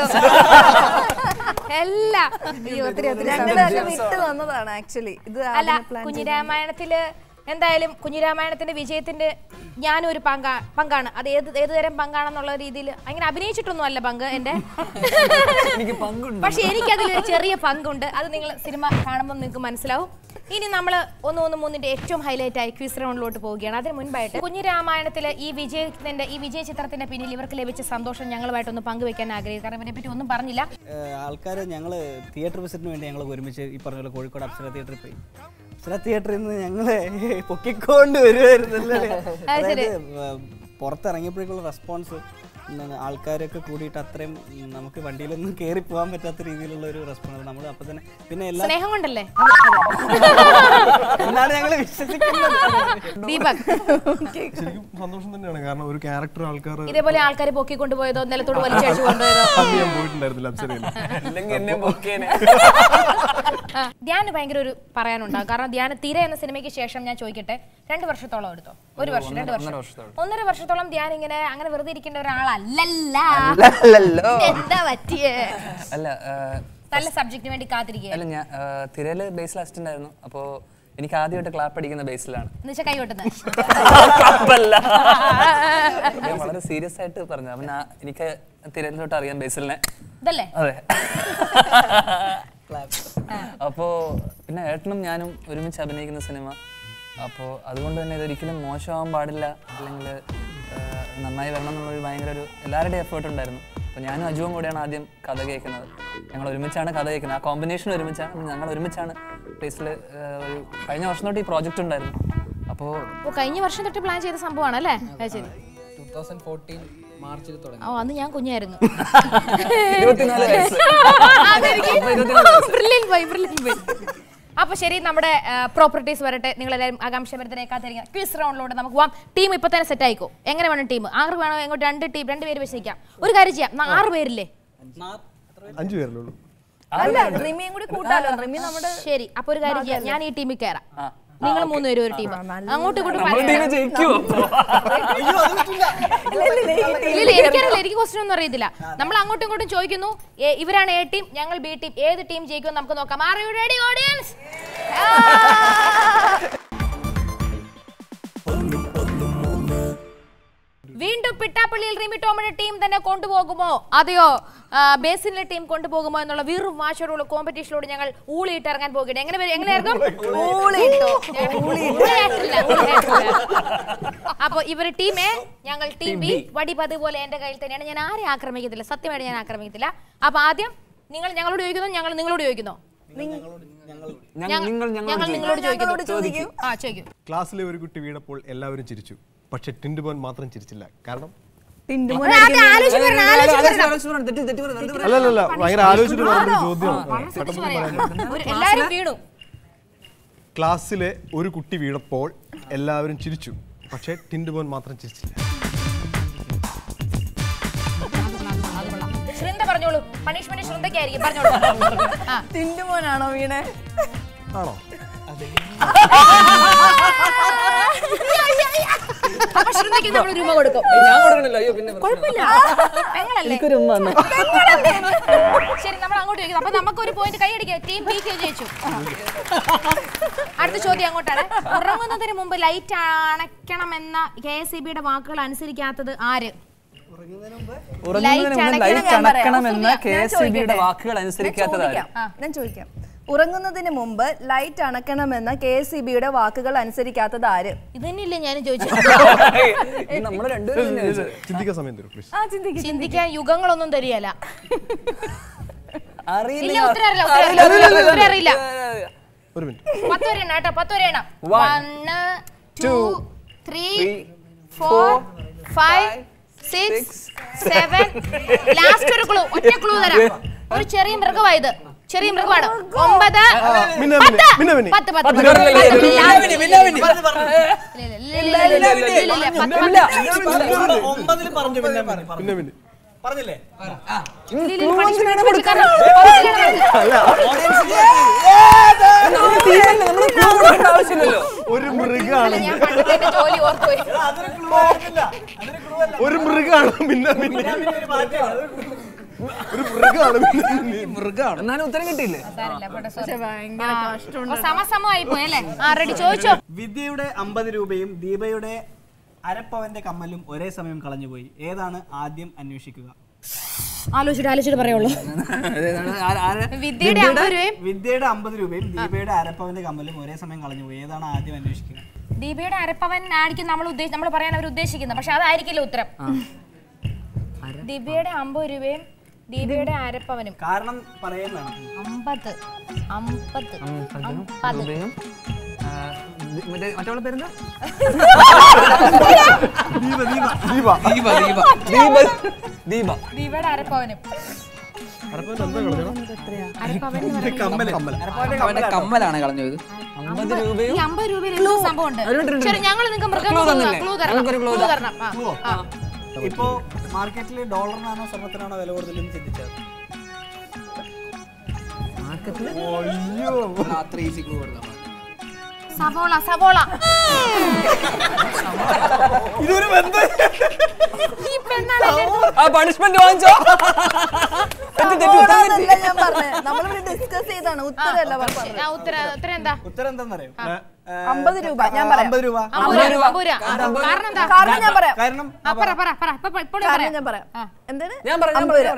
എല്ലാം വിട്ട് വന്നതാണ് ആക്ച്വലി. ഇത് അല്ല കുഞ്ഞിരാമായണത്തില് എന്തായാലും കുഞ്ഞിരാമായണത്തിന്റെ വിജയത്തിന്റെ ഞാനും ഒരു പങ്കാണ്. അത് ഏതുതരം പങ്കാണെന്നുള്ള രീതിയിൽ അങ്ങനെ അഭിനയിച്ചിട്ടൊന്നും അല്ല പങ്ക് എന്റെ, പക്ഷെ എനിക്കതിലൊരു ചെറിയ പങ്കുണ്ട്. അത് നിങ്ങൾ സിനിമ കാണുമ്പോൾ നിങ്ങൾക്ക് മനസ്സിലാവും. ഇനി നമ്മൾ 1-1 3ന്റെ ഏറ്റവും ഹൈലൈറ്റ് ആയി ക്വിസ് റൗണ്ടിലോട്ട് പോവുകയാണ്. അതിന് മുൻപായിട്ട് കുഞ്ഞിരാമായണത്തിലെ ഈ വിജയ ചിത്രത്തിന്റെ പിന്നിൽ ഇവർക്ക് ലഭിച്ച സന്തോഷം ഞങ്ങളുമായിട്ടൊന്ന് പങ്കുവെക്കാൻ ആഗ്രഹിക്കും. കാരണം ഇതിനെ പറ്റി ഒന്നും പറഞ്ഞില്ല. ആൾക്കാർ ഞങ്ങൾ തിയേറ്റർ വിസിറ്റിന് വേണ്ടി ഞങ്ങൾ ഒരുമിച്ച് ഈ പറഞ്ഞ പോലെ കോഴിക്കോട് അപ്സര തിയേറ്ററിൽ പോയി. അപ്സര തിയേറ്ററിൽ നിന്ന് ഞങ്ങളെ പൊക്കിക്കൊണ്ട് വരുമായിരുന്നല്ലേ. അതായത് പുറത്തിറങ്ങിയപ്പോഴേക്കുള്ള റെസ്പോൺസ് ആൾക്കാരൊക്കെ കൂടിയിട്ട് അത്രയും നമുക്ക് വണ്ടിയിലൊന്നും കയറി പോകാൻ പറ്റാത്ത രീതിയിലുള്ള ഒരു റെസ്പോൺസ് നമ്മൾ അപ്പൊ തന്നെ പിന്നെ എല്ലാ സ്നേഹം കൊണ്ടല്ലേ എന്നാണ് ഞങ്ങൾ വിശ്വസിക്കുന്നത്. ശരിക്കും സന്തോഷം തന്നെയാണ്. കാരണം ഒരു ക്യാരക്ടർ ആൾക്കാർ ഇതേപോലെ ആൾക്കാർ പൊക്കി കൊണ്ടുപോയതോ നിലത്തോട് വലിച്ചടിച്ചു കൊണ്ടുപോയതോ ഞാൻ പോയിട്ടുണ്ടായിരുന്നില്ല അപ്സരയിൽ. ധ്യാന് ഭയങ്കര ഒരു പറയാനുണ്ടാകും. കാരണം ധ്യാന് തിര എന്ന സിനിമയ്ക്ക് ശേഷം ഞാൻ ചോദിക്കട്ടെ 2 വർഷത്തോളം എടുത്തോ? 1 വർഷം 2 വർഷം 1.5 വർഷത്തോളം ധ്യാൻ ഇങ്ങനെ അങ്ങനെ വെറുതെ ഇരിക്കേണ്ട ഒരാളല്ലല്ലോ. എന്താ പറ്റിയേ? അല്ല നല്ല സബ്ജക്റ്റിന് വേണ്ടി കാത്തിരിക്കുക. അല്ല ഞാൻ തിരയില് ബേസിൽ അസിസ്റ്റന്റ് ആയിരുന്നു. അപ്പോ എനിക്ക് ആദ്യമായിട്ട് ക്ലാപ്പ് അടിക്കുന്ന ബേസിലാണ്. എന്നുവെച്ചാൽ കൈ കൊട്ടുന്നത് ഞാൻ വളരെ സീരിയസ് ആയിട്ട് പറഞ്ഞു. അവൻ എനിക്ക് തിരയിലോട്ട് അറിയാം ബേസിലിനെ. ഇതല്ലേ? അതെ. അപ്പോ പിന്നെ ഏട്ടനും ഞാനും ഒരുമിച്ച് അഭിനയിക്കുന്ന സിനിമ. അപ്പോൾ അതുകൊണ്ട് തന്നെ ഇതൊരിക്കലും മോശമാകാൻ പാടില്ല, അല്ലെങ്കിൽ നന്നായി വരണം എന്നുള്ളൊരു ഭയങ്കര ഒരു എല്ലാവരുടെയും എഫേർട്ട് ഉണ്ടായിരുന്നു. അപ്പോൾ ഞാനും അജുവും കൂടെയാണ് ആദ്യം കഥ കേൾക്കുന്നത്. ഞങ്ങൾ ഒരുമിച്ചാണ് കഥ കേൾക്കുന്നത്. ആ കോമ്പിനേഷൻ ഒരുമിച്ചാണ്. ഞങ്ങൾ ഒരുമിച്ചാണ് പ്ലേസിൽ ഒരു കഴിഞ്ഞ വർഷം തൊട്ട് ഈ പ്രോജക്റ്റ് ഉണ്ടായിരുന്നു. അപ്പോൾ കഴിഞ്ഞ വർഷം തൊട്ട് പ്ലാൻ ചെയ്ത സംഭവമാണ് അല്ലേ? 2014 മാർച്ചിൽ തുടങ്ങി. ഓ അന്ന് ഞാൻ കുഞ്ഞായിരുന്നു. അപ്പൊ ശരി, നമ്മുടെ പ്രോപ്പർട്ടീസ് വരട്ടെ. നിങ്ങൾ എല്ലാവരും ആകാംക്ഷഭരിതനെ കാത്തിരിക്കുക. ക്വിസ് റൗണ്ടിലോട്ട് നമുക്ക് പോവാം. ടീം ഇപ്പൊ തന്നെ സെറ്റ് ആയിക്കോ. എങ്ങനെ വേണം ടീം? 6 വേണോ? എങ്ങോട്ട് 2 പേര് വെച്ച് നിൽക്കാം. ഒരു കാര്യം ചെയ്യാം, 6 പേരില്ലേ? 5 പേരല്ലേ? അല്ല റിമിയും കൂടി കൂട്ടാലോ. റിമി നമ്മുടെ ശരി. അപ്പൊ ഒരു കാര്യം ചെയ്യാം, ഞാൻ ഈ ടീമിൽ കയറാം. നിങ്ങൾ 3 പേരും ഒരു ടീം. അങ്ങോട്ടും ഇങ്ങോട്ടും എനിക്കറിയില്ല, എനിക്ക് ക്വസ്റ്റ്യൻ ഒന്നും അറിയത്തില്ല. നമ്മൾ അങ്ങോട്ടും ഇങ്ങോട്ടും ചോദിക്കുന്നു. ഇവരാണ് എ ടീം, ഞങ്ങൾ ബി ടീം. ഏത് ടീം ജയിക്കുമെന്ന് നമുക്ക് നോക്കാം. Are you ready audience? വീണ്ടും പിട്ടാപ്പള്ളിയിൽ റിമി ടോമിയുടെ ടീം തന്നെ കൊണ്ടുപോകുമോ അതെയോ ബേസിലെ ടീം കൊണ്ടുപോകുമോ എന്നുള്ള വീറും വാശോടുള്ള കോമ്പറ്റീഷനിലൂടെ ഞങ്ങൾ ഊളിയിട്ട് ഇറങ്ങാൻ പോകുകയാണ്. എങ്ങനെയായിരുന്നു? അപ്പൊ ഇവര് ടീം എ, ഞങ്ങൾ ടീം ബി. വടി പതുപോലെ എന്റെ കയ്യിൽ തന്നെയാണ്. ഞാൻ ആരെ ആക്രമിക്കത്തില്ല, സത്യമായിട്ട് ഞാൻ ആക്രമിക്കത്തില്ല. അപ്പൊ ആദ്യം നിങ്ങൾ ഞങ്ങളോട് ചോദിക്കുന്നു, ഞങ്ങൾ നിങ്ങളോട് ചോദിക്കുന്നു. ഞങ്ങൾ നിങ്ങളോട് ചോദിക്കും. ക്ലാസ്സിലെ ഒരു കുട്ടി വീണപ്പോൾ എല്ലാവരും ചിരിച്ചു. പക്ഷെ ടിൻഡുമോൻ മാത്രം ചിരിച്ചില്ല. കാരണം അല്ലല്ല ഭയങ്കര ആലോചിച്ചിട്ട് പറഞ്ഞൊരു ചോദ്യം. ക്ലാസ്സിലെ ഒരു കുട്ടി വീണപ്പോൾ എല്ലാവരും ചിരിച്ചു, പക്ഷെ ടിൻഡുമോൻ മാത്രം ചിരിച്ചില്ല. പറഞ്ഞോളൂ, പണിഷ്മെന്റ് ശൃംദയ്ക്കായിരിക്കും. പറഞ്ഞോളൂ. ടിൻഡുമോനാണോ വീണേ? ആണോ? ശരി, നമ്മൾ അങ്ങോട്ട് ചോദിക്കും. അപ്പൊ നമുക്കൊരു പോയിന്റ് കൈയടിക്കാം. ടീം ബി ജയിച്ചു. അടുത്ത ചോദ്യം അങ്ങോട്ടാണ്. ഉറങ്ങുന്നതിന് മുമ്പ് ലൈറ്റ് അണയ്ക്കണമെന്ന KSEBയുടെ വാക്കുകൾ അനുസരിക്കാത്തത് ആര്? ഞാൻ ചോദിക്കാം. ഉറങ്ങുന്നതിന് മുമ്പ് ലൈറ്റ് അണക്കണമെന്ന KSEBയുടെ വാക്കുകൾ അനുസരിക്കാത്തത് ആര്? ഇത് തന്നെയല്ലേ ഞാൻ ചോദിച്ചത്. ചിന്തിക്കാൻ സമയം തരൂ പ്ലീസ്. ചിന്തിക്കാൻ യുഗങ്ങളൊന്നും തരികയല്ല. അറിയില്ല. ഒരു മിനിറ്റ്. 10 വരെ എണ്ണ കേട്ടോ. 10 വരെ എണ്ണ. 1 2 3 4 5 6 7. ലാസ്റ്റ് ഒരു ക്ലൂ, ഒറ്റ ക്ലൂ തരാം. ഒരു ചെറിയ മൃഗമായത്, ചെറിയ മൃഗമാണ്. 9 പറഞ്ഞില്ലേ? ഒരു മൃഗമാണ്, ജോലി ഓർത്തുപോയി. ഒരു മൃഗമാണ്. പിന്നെ ഒരു മൃഗമാണ്, മൃഗമാണ്. എന്നാലും ഉത്തരം കിട്ടിയില്ലേ? സമസമമായി പോയി അല്ലേ? റെഡി, ചോദിച്ചോ. വിദ്യയുടെ 50 രൂപയും ദീപയുടെ അരപ്പവന്റെ കമ്മലും ഒരേ സമയം കളഞ്ഞുപോയി. ഏതാണ് ആദ്യം അന്വേഷിക്കുക? ആലോചിച്ചിട്ട് പറയുള്ളൂ. വിദ്യയുടെ 50 രൂപയും ദീപയുടെ അരപ്പവന്റെ കമ്മലും ഒരേ സമയം കളഞ്ഞുപോയി. ഏതാണ് ആദ്യം അന്വേഷിക്കുക? ദീപയുടെ അരപ്പവൻ ആയിരിക്കും നമ്മൾ പറയാൻ അവർ ഉദ്ദേശിക്കുന്നത്, പക്ഷെ അതായിരിക്കില്ല ഉത്തരം. ദിവ്യയുടെ 50 രൂപയും ദീപയുടെ അരപ്പവനും. കാരണം പറയുന്നതാണ്. 50 മറ്റവളെ പേരെന്താ? ദീപയുടെ അരപ്പവനും. കമ്മലാണ് കളഞ്ഞത്. 50 രൂപയിൽ എന്തോ സംഭവം ഉണ്ട്. ശരി, ഞങ്ങൾ നിങ്ങൾക്ക് മൃഗം ക്ലൂ തരണം. ഇപ്പോ മാർക്കറ്റിൽ ഡോളറിനാണോ സ്വർണത്തിനാണോ വില കൂടുതലും ചിന്തിച്ചത്? സവോള. ഇതൊരു ബന്ധം. ഈ പെണ്ണാണ് പണിഷ്മെന്റ് വാങ്ങിച്ചോ? ഞാൻ പറഞ്ഞത് നമ്മളിവിടെ ഡിസ്കസ് ചെയ്താണ്. ഉത്തരമല്ല പറഞ്ഞത്. ഉത്തരം എന്താ? ഉത്തരം എന്താണെന്നറിയോ? 50 രൂപ. ഞാൻ പറയാം. 50 രൂപ. കാരണം എന്താ? കാരണം ഞാൻ പറയാം. കാരണം ഞാൻ പറയാം. എന്താണ്? ഞാൻ പറയാം.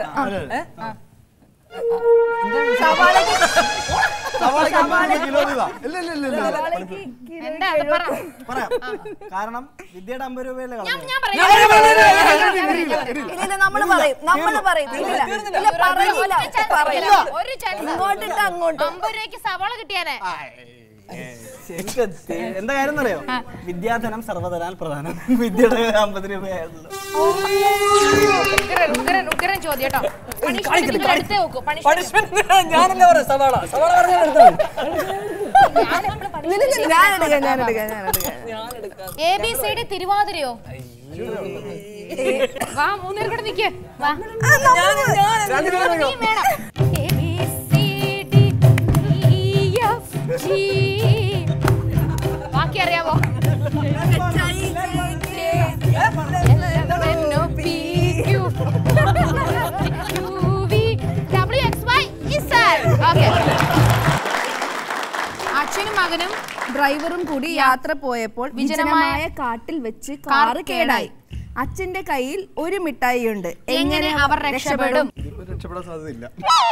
കാരണം വിദ്യയുടെ 50 രൂപയല്ലേ കളഞ്ഞത്? നമ്മള് പറയും. ഇങ്ങോട്ടിട്ട് അങ്ങോട്ട് 50 രൂപയ്ക്ക് സവാള കിട്ടിയാലേ. എന്താ കാര്യം എന്നറിയോ? വിദ്യാധനം സർവ്വധനാൽ പ്രധാനം. വിദ്യയുടെ 50 രൂപയായിരുന്നു. ഉഗ്രൻ ചോദ്യം കേട്ടോ. അടുത്തേ നോക്കൂ. ഞാനല്ലേ പറയാം സവാള ABCD തിരുവാതിരയോ? വാ, 3 പേരും കൂടെ നിക്ക്. വാ, ബാക്കി അറിയാവോ? അച്ഛനും മകനും ഡ്രൈവറും കൂടി യാത്ര പോയപ്പോൾ വിജനമായ കാട്ടിൽ വെച്ച് കാറ് കേടായി. അച്ഛന്റെ കയ്യിൽ ഒരു മിഠായി ഉണ്ട്. എങ്ങനെ അവർ രക്ഷപ്പെടും? രക്ഷപ്പെടാൻ സാധ്യതയില്ല.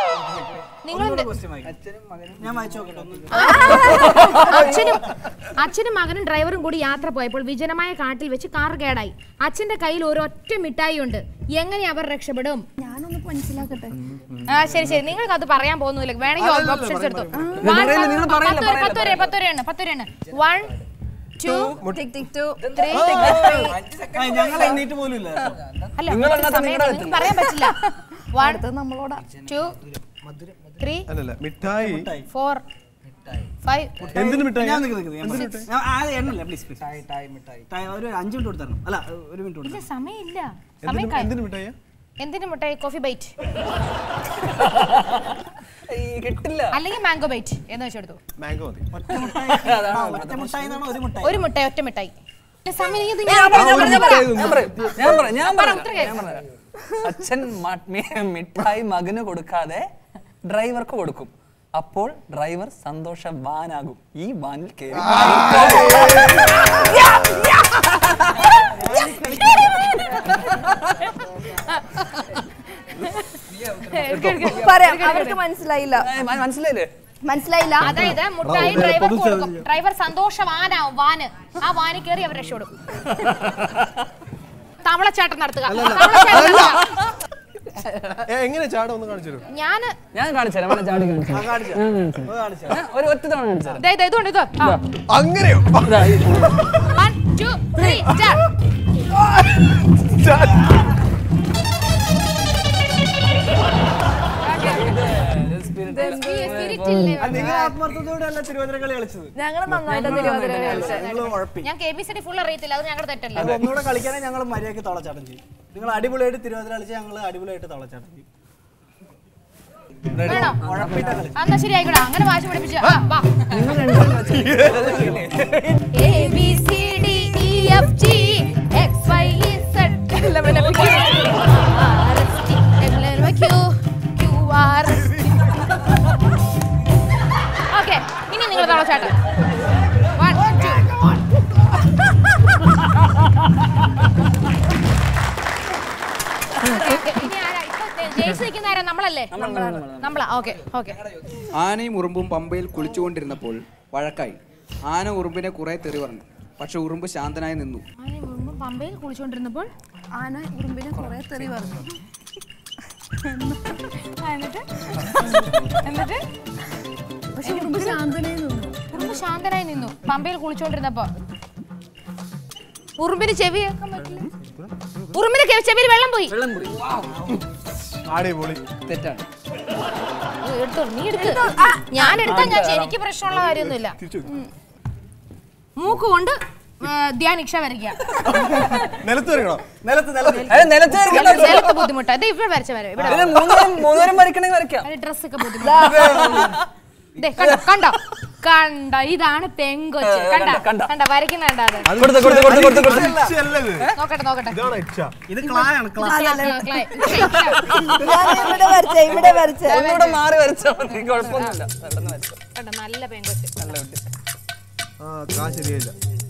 അച്ഛനും മകനും ഡ്രൈവറും കൂടി യാത്ര പോയപ്പോൾ വിജനമായ കാട്ടിൽ വെച്ച് കാർ കേടായി. അച്ഛന്റെ കയ്യിൽ ഒരൊറ്റ മിഠായി ഉണ്ട്. എങ്ങനെ അവർ രക്ഷപ്പെടും? ഞാനൊന്ന് മനസ്സിലാക്കട്ടെ. ശരി, നിങ്ങൾക്ക് അത് പറയാൻ പോകുന്നില്ല. വേണമെങ്കിൽ ഓപ്ഷൻസ് എടുത്തു. 10 വരെയാണ്. 1 2 ടിക് ടിക് 2 3 ഞങ്ങൾ എണ്ണീറ്റ് പോലും ഇല്ല അല്ല നിങ്ങൾക്ക് പറയാൻ പറ്റില്ല 1 നമ്മളോടാ 2 3 അല്ലല്ല മിഠായി 4 5 എന്തിനു മിഠായി ഞാൻ എണ്ണല്ല പ്ലീസ് പ്ലീസ് ഒരു 5 മിനിറ്റ് കൊടുത്തരണം അല്ല 1 മിനിറ്റ് ഇല്ല കൊടുത്തരണം സമയമില്ല എന്തിനു മിഠായി എന്തിനു മിഠായി കോഫി ബൈറ്റ് കിട്ടില്ല. അല്ലെങ്കിൽ മാംഗോ ബൈറ്റ് എന്ന് വെച്ചെടുത്തു മാംഗോ മതി. ഒറ്റ മുട്ടായി എന്നാണോ ഒരു മുട്ടായി ഒരു മുട്ടായി ഒറ്റ മിഠായി അച്ഛൻ മിഠായി മകന് കൊടുക്കാതെ ഡ്രൈവർക്ക് കൊടുക്കും. അപ്പോൾ ഡ്രൈവർ സന്തോഷവാനാകും. ഈ വാനിൽ കേറി പറയാം. അവർക്ക് മനസ്സിലായില്ല. മനസ്സിലായില്ല. അതായത് മുട്ടായി ഡ്രൈവർക്ക് കൊടുക്കും. ഡ്രൈവർ സന്തോഷവാനാവും. വാന് ആ വാന് കയറി അവർ രക്ഷപ്പെടും. തവളച്ചാട്ടം നടത്തുക. എങ്ങനെ ചാടം ഒന്ന് കാണിച്ചു തരൂ. ഞാൻ കാണിച്ചുതരാം. ഒരു ഒറ്റ തവണ കാണിച്ചുതരാം. ഇതുകൊണ്ട് ഇത് അങ്ങനെയോ 1 2 3 നിങ്ങൾ ആത്മാർത്ഥത്തോടെ അല്ല തിരുവാതിര കളി കളിച്ചത്. ഞങ്ങൾ നന്നായിട്ട് തിരുവാതിര കളിച്ചത്. ഞാൻ KBCD ഫുൾ അറിയത്തില്ല. അത് ഞങ്ങളുടെ തെറ്റല്ല. ഒന്നുകൂടെ കളിക്കാനേ ഞങ്ങൾ മര്യാദയ്ക്ക് തവളച്ചാട്ടം ചെയ്യും. നിങ്ങൾ അടിപൊളിയായിട്ട് തിരുവാതിര കളിച്ച് ഞങ്ങൾ അടിപൊളിയായിട്ട് തവളച്ചാട്ടം ചെയ്യും. വേണോ? എന്നാ ശരി ആയിക്കോട്ടെ. അങ്ങനെ വാശി പിടിപ്പിച്ച് ABCDEFG XYZ ഓക്കെ. ഇനി നിങ്ങൾ തവളച്ചാട്ടം 1 2 നമ്മളല്ലേ? നമ്മളാ. Okay okay. ആനയും ഉറുമ്പും പമ്പയിൽ കുളിച്ചുകൊണ്ടിരുന്നപ്പോൾ വഴക്കായി. ആന ഉറുമ്പിനെ കുറെ തെറി പറഞ്ഞു. പക്ഷെ ഉറുമ്പ് ശാന്തനായി നിന്നു. ആനയും ഉറുമ്പും പമ്പയിൽ കുളിച്ചുകൊണ്ടിരുന്നപ്പോൾ ആന ഉറുമ്പിനെ കുറെ തെറി പറഞ്ഞു. എന്നിട്ട് ഉറുമ്പ് ശാന്തനായി നിന്നു. ഉറുമ്പ് ശാന്തനായി നിന്നു പമ്പയിൽ കുളിച്ചുകൊണ്ടിരുന്നപ്പോ. ഉറുമ്പിന് ചെവി കേൾക്കാൻ പറ്റില്ല. ഉറുമ്പിന് ചെവിയിൽ വെള്ളം പോയി. തെറ്റാണ്. നീ എടുത്ത്. ഞാൻ എടുത്താ എനിക്ക് പ്രശ്നമുള്ള കാര്യമൊന്നുമില്ല. മൂക്ക് കൊണ്ട് ധ്യാനിക്ഷ വരയ്ക്കുക. നിലത്ത് ബുദ്ധിമുട്ടാ. ഇത് ഇവിടെ വരച്ച വര. മൂന്നുപേരും വരയ്ക്കണമെങ്കിൽ വരയ്ക്കാം. ഡ്രസ്സൊക്കെ ബുദ്ധിമുട്ടാ. കണ്ടോ കണ്ട ഇതാണ് പെങ്കൊച്ച്. കണ്ട വരയ്ക്കുന്ന കണ്ട. നോക്കട്ടെ നോക്കട്ടെ. ഇത് ക്ലായാണ്. ഇവിടെ വരച്ച മാറി വരച്ചാൽ മതി. കുഴപ്പമൊന്നുമില്ല. കണ്ട നല്ല പെങ്കൊച്ച്. ശരിയല്ല.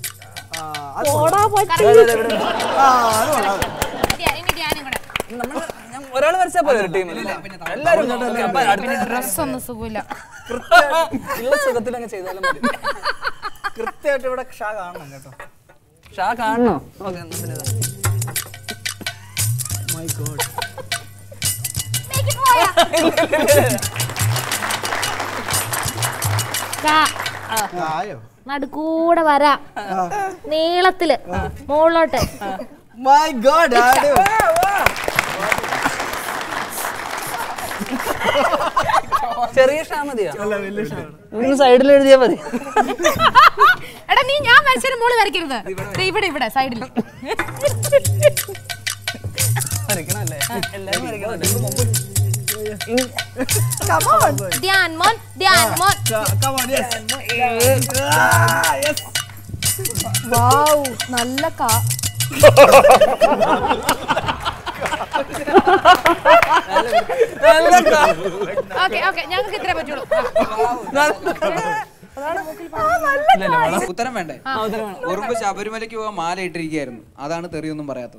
ഒരാൾ വരച്ചാൽ പോലെ ടീമിൽ എല്ലാവരും ഡ്രസ് ഒന്നും സുഖമില്ല. സുഖത്തിൽ അങ്ങ് ചെയ്താലും മതി. കൃത്യമായിട്ട് ഇവിടെ ഷാ കാണണം കേട്ടോ. ഷാ കാണണോ? My God. നടുക്കൂടെ വര നീളത്തില് മുകളിലോട്ട്. My god. ചെറിയ ഷാ മതിയോ? സൈഡിൽ എഴുതിയാ മതി. എടാ നീ ഞാൻ വരച്ചൊരു മോള് വരയ്ക്കരുത്. ഇവിടെ ഇവിടെ സൈഡിൽ വരയ്ക്കണല്ലേ? എല്ലാരും വരയ്ക്കണം. ധ്യാൻ മോൻ ധ്യാൻ മോൻ. വൗ നല്ല ഓക്കെ ഓക്കെ ഞങ്ങൾക്ക് ഇത്രേ പറ്റുള്ളൂ. ഉത്തരം വേണ്ടേ? ഉറുമ്പ് ശബരിമലയ്ക്ക് പോകാൻ മാല ഇട്ടിരിക്കുകയായിരുന്നു. അതാണ് തെറിയൊന്നും പറയാത്തത്.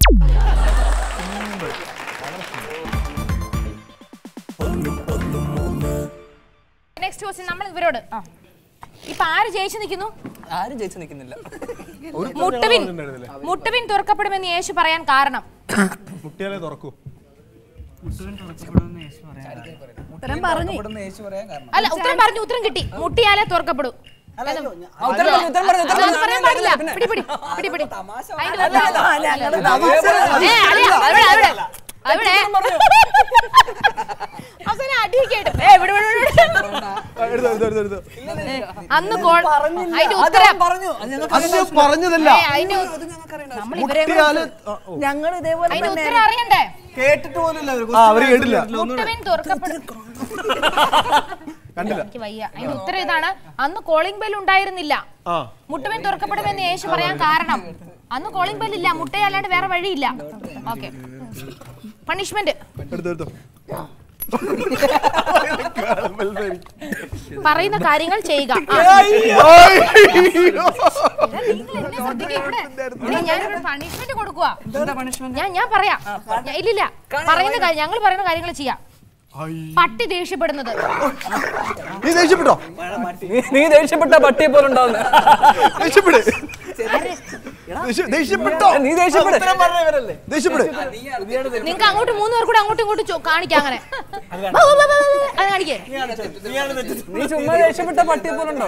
നെക്സ്റ്റ് ക്വസ്റ്റ്യൻ നമ്മൾ ഇവരോട്. ഇപ്പൊ ആര് ജയിച്ചു നിൽക്കുന്നു? ആരും ജയിച്ചു നിൽക്കുന്നില്ല. മുട്ടുവിൻ തുറക്കപ്പെടുമെന്ന് യേശു പറയാൻ കാരണം? മുട്ടിയാലേ തുറക്കൂ. ഉത്തരം പറഞ്ഞു. അല്ല ഉത്തരം പറഞ്ഞു. ഉത്തരം കിട്ടി. മുട്ടിയാലേ തുറക്കപ്പെടൂ. പറയാൻ പാടില്ല. പിടി പിടി പിടി പിടി. അവസാനം അടിയൊക്കെ അന്ന് അതിന്റെ ഉത്തരം പറഞ്ഞതല്ല. ഞങ്ങൾ ഇതേപോലെ അതിന്റെ ഉത്തരം അറിയണ്ടേ? കേട്ടിട്ട് പോലും അവര് കേട്ടില്ല. മുട്ടവൻ തുറക്കപ്പെടും. എനിക്ക് വയ്യ. അതിന്റെ ഉത്തരം ഇതാണ്. അന്ന് കോളിംഗ് ബെൽ ഉണ്ടായിരുന്നില്ല. മുട്ടവൻ തുറക്കപ്പെടുമെന്ന് യേശു പറയാൻ കാരണം അന്ന് കോളിംഗ് ബെൽ ഇല്ല. മുട്ടയല്ലാണ്ട് വേറെ വഴിയില്ല. Okay, punishment. പറയുന്ന കാര്യങ്ങൾ ചെയ്യുക. ഞാനിവിടെ പണിഷ്മെന്റ് കൊടുക്കുക. ഞാൻ പറയാം. ഇല്ലില്ല, ഞങ്ങൾ പറയുന്ന കാര്യങ്ങൾ ചെയ്യാം. പട്ടി ദേഷ്യപ്പെടുന്നത്. നീ ദേഷ്യപ്പെട്ടോ? നീ ദേഷ്യപ്പെട്ട പട്ടിയെ പോലെ ഉണ്ടാവുന്ന നിങ്ങൾക്ക് അങ്ങോട്ട് 3 പേർ കൂടെ അങ്ങോട്ടും ഇങ്ങോട്ടും കാണിക്കാം. അങ്ങനെ അത് കാണിക്കേ. നീ ചുമ്മാ ദേഷ്യപ്പെട്ട പട്ടിയെ പോലെ ഉണ്ടോ?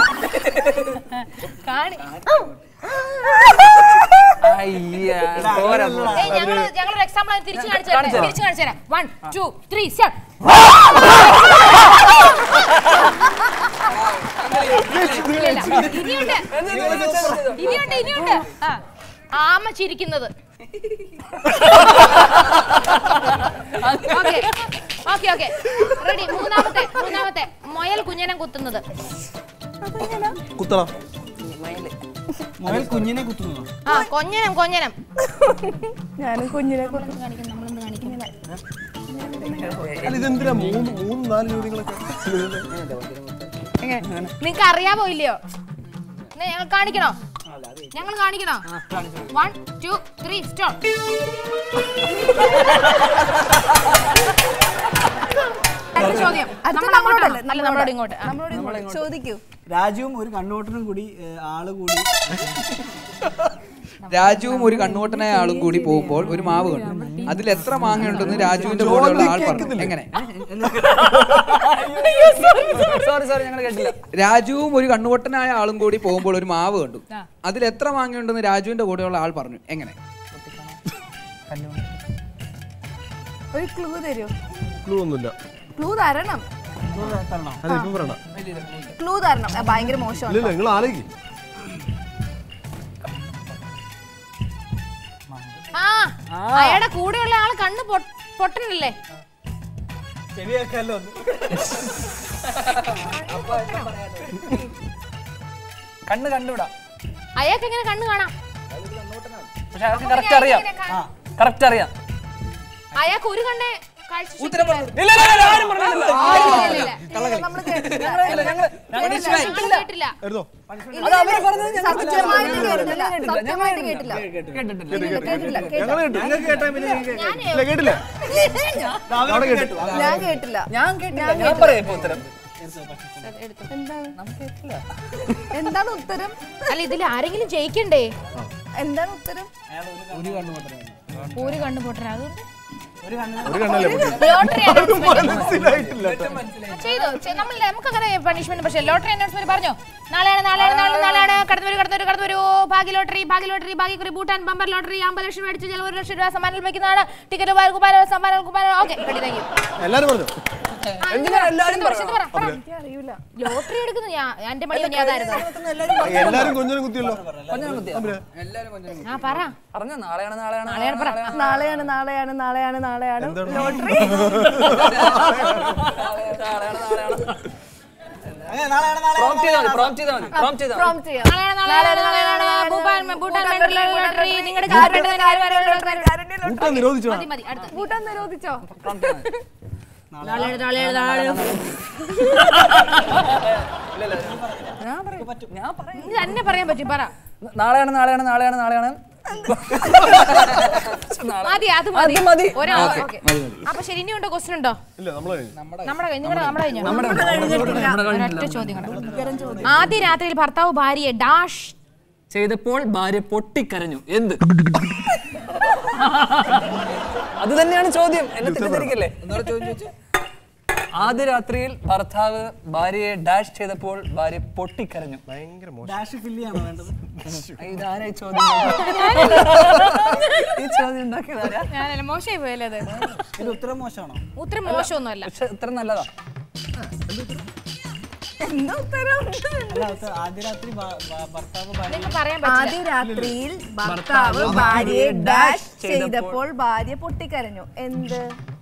ഞങ്ങളൊരു എക്സാമ്പിൾ തിരിച്ചു കാണിച്ചു തരാം. 1 2 3 start. ഇനിയുണ്ട്. ആമ ചിരിക്കുന്നത്. Okay ready. മൂന്നാമത്തെ മുയൽ കുഞ്ഞനെ കുത്തുന്നത്. കുഞ്ഞിനെ കുത്തുന്നു. കൊഞ്ഞനം. ഞാനും കുഞ്ഞിനെ നിങ്ങക്ക് അറിയാമോ ഇല്ലയോ? ഞങ്ങൾ കാണിക്കണോ? 1 2 3 stop. ചോദ്യം നമ്മളോട് ഇങ്ങോട്ട് ചോദിക്കൂ. രാജുവും ഒരു കണ്ണോട്ടനും കൂടി രാജുവും ഒരു കണ്ണോട്ടനായ ആളും കൂടി പോകുമ്പോൾ ഒരു മാവ് കണ്ടു. അതിൽ എത്ര മാങ്ങ ഉണ്ടെന്ന് രാജുവിന്റെ കൂടെയുള്ള ആൾ പറഞ്ഞു. എങ്ങനെ? രാജുവും ഒരു കണ്ണോട്ടനായ ആളും കൂടി പോകുമ്പോൾ ഒരു മാവ് കണ്ടു. അതിൽ എത്ര മാങ്ങ ഉണ്ടെന്ന് രാജുവിന്റെ കൂടെയുള്ള ആൾ പറഞ്ഞു. എങ്ങനെ? ഒരു ക്ലൂ തരൂ. ക്ലൂ ഒന്നുമില്ല. ക്ലൂ തരണം. ക്ലൂ തരണം. ഭയങ്കര മോശമാണ്. നിങ്ങൾ ആലോചിക്കും. അയാളുടെ കൂടെയുള്ള ആള് കണ്ണ് പൊട്ടനല്ലേ? കണ്ണ് കണ്ടുവിടാം. അയാൾക്ക് എങ്ങനെ കണ്ണ് കാണാം? പക്ഷെ അയാൾക്ക് കറക്റ്റ് അറിയാം. അയാൾക്ക് ഒരു കണ്ണേ എന്താണ് ഉത്തരം? അല്ല, ഇതിൽ ആരെങ്കിലും ജയിക്കണ്ടേ? എന്താണ് ഉത്തരം? ഒരു കണ്ണു പൊട്ടന. അതുകൊണ്ട് നമുക്കങ്ങനെ പണിഷ്മെന്റ്. പക്ഷേ ലോട്ടറി അനൗൺസ്മെന്റ് പറഞ്ഞോ, നാളെയാണ് കടന്നു വരൂ ഭാഗ്യ ലോട്ടറി ഭാഗ്യക്കുറി ഭൂട്ടാൻ ബമ്പർ ലോട്ടറി 50 ലക്ഷം മേടിച്ച് 1 ലക്ഷം രൂപ സമ്മാനം ലഭിക്കുന്നതാണ്. ടിക്കറ്റ് സമ്മാനം. ഓക്കെ, ലോട്ടറി എടുക്കുന്നു എന്റെ മണി അതായിരുന്നു. നാളെയാണ് ലോട്ടറി. ഭൂട്ടാൻ നിരോധിച്ചോ? തന്നെ പറയാൻ പറ്റും. പറ. നാളെയാണ്. അപ്പൊ ശരി, ഇനിയുണ്ടോ? ക്വസ്റ്റ്യൻ ഉണ്ടോ? ആദ്യ രാത്രിയിൽ ഭർത്താവ് ഭാര്യയെ ഡാഷ് ചെയ്തപ്പോൾ ഭാര്യ പൊട്ടിക്കരഞ്ഞു. എന്ത്? അത് തന്നെയാണ് ചോദ്യം. എന്നെ തെറ്റിദ്ധരിക്കല്ലേ? ആദ്യ രാത്രിയിൽ ഭർത്താവ് ഭാര്യയെ ഡാഷ് ചെയ്തപ്പോൾ ഭാര്യ പൊട്ടിക്കരഞ്ഞു. ഭയങ്കര മോശം. ഡാഷ് ഫില്ലിയാണോ വേണ്ടത്? ഇതാരാ ഈ ചോദ്യം? ഈ ചോദ്യം ഉണ്ടാക്കിയതാരാ? ഞാനല്ല, മോശമായി പോയല്ലേ അത്. ഇത് ഉത്തരം മോശമാണോ? ഉത്തരം മോശമൊന്നുമല്ല. പക്ഷെ ഉത്തരം നല്ലതാ. എന്താ ഉത്തരം? അല്ല, ആദ്യ രാത്രി ഭർത്താവ് നിങ്ങൾക്ക് പറയാൻ പറ്റില്ല. ആദ്യ രാത്രിയിൽ ഭർത്താവ് ഭാര്യയെ ഡാഷ് ചെയ്തപ്പോൾ ഭാര്യ പൊട്ടിക്കരഞ്ഞു. എന്ത്?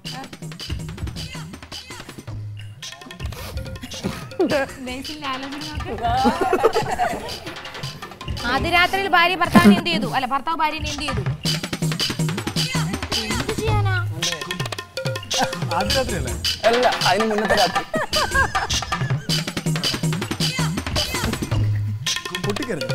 ആദ്യ രാത്രിയിൽ ഭാര്യ ഭർത്താവിനെ എന്ത് ചെയ്തു? അല്ല, ഭർത്താവ് ഭാര്യനെ എന്ത് ചെയ്തു? എന്ത് ചെയ്യാനാ? ആദ്യ രാത്രി അല്ലേ? അല്ല, അതിന് മുന്നത്തെ രാത്രി. പൊട്ടിക്കരുത്.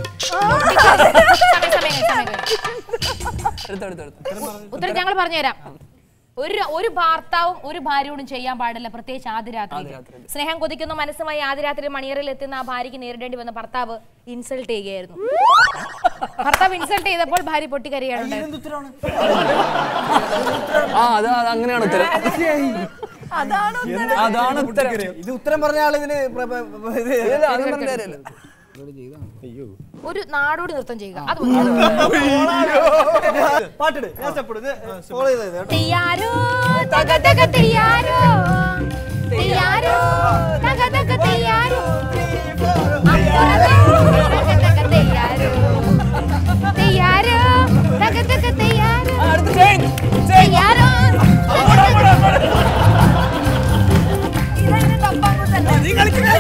ഉത്തരം ഞങ്ങൾ പറഞ്ഞുതരാം. ഒരു ഭർത്താവും ഒരു ഭാര്യയോടും ചെയ്യാൻ പാടില്ല, പ്രത്യേകിച്ച് ആദ്യ രാത്രി. സ്നേഹം കൊതിക്കുന്ന മനസ്സുമായി ആദ്യ രാത്രി മണിയറയിൽ എത്തുന്ന ആ ഭാര്യയ്ക്ക് നേരിടേണ്ടി വന്ന ഭർത്താവ് ഇൻസൾട്ട് ചെയ്യുകയായിരുന്നു. ഭർത്താവ് ഇൻസൾട്ട് ചെയ്തപ്പോൾ ഭാര്യ പൊട്ടിക്കരയാണ്. അങ്ങനെയാണ് ഉത്തരം. അതാണ് ഉത്തരം. ഇത് ഉത്തരം പറഞ്ഞ ആൾ ഇതിന് ഒരു നാടോടി നൃത്തം ചെയ്യുക. അത് പാട്ടിട്. തെയ്യാരോ തക തക തെയ്യാരോ, തെയ്യാരോ തക തക തെയ്യാരോ, തെയ്യാരോ തെയ്യാരോ തക തക തെയ്യാരോ, തെയ്യാരോ. ഇതെങ്ങനെ തപ്പാകുന്നല്ലോ? നീ കളിക്കില്ല.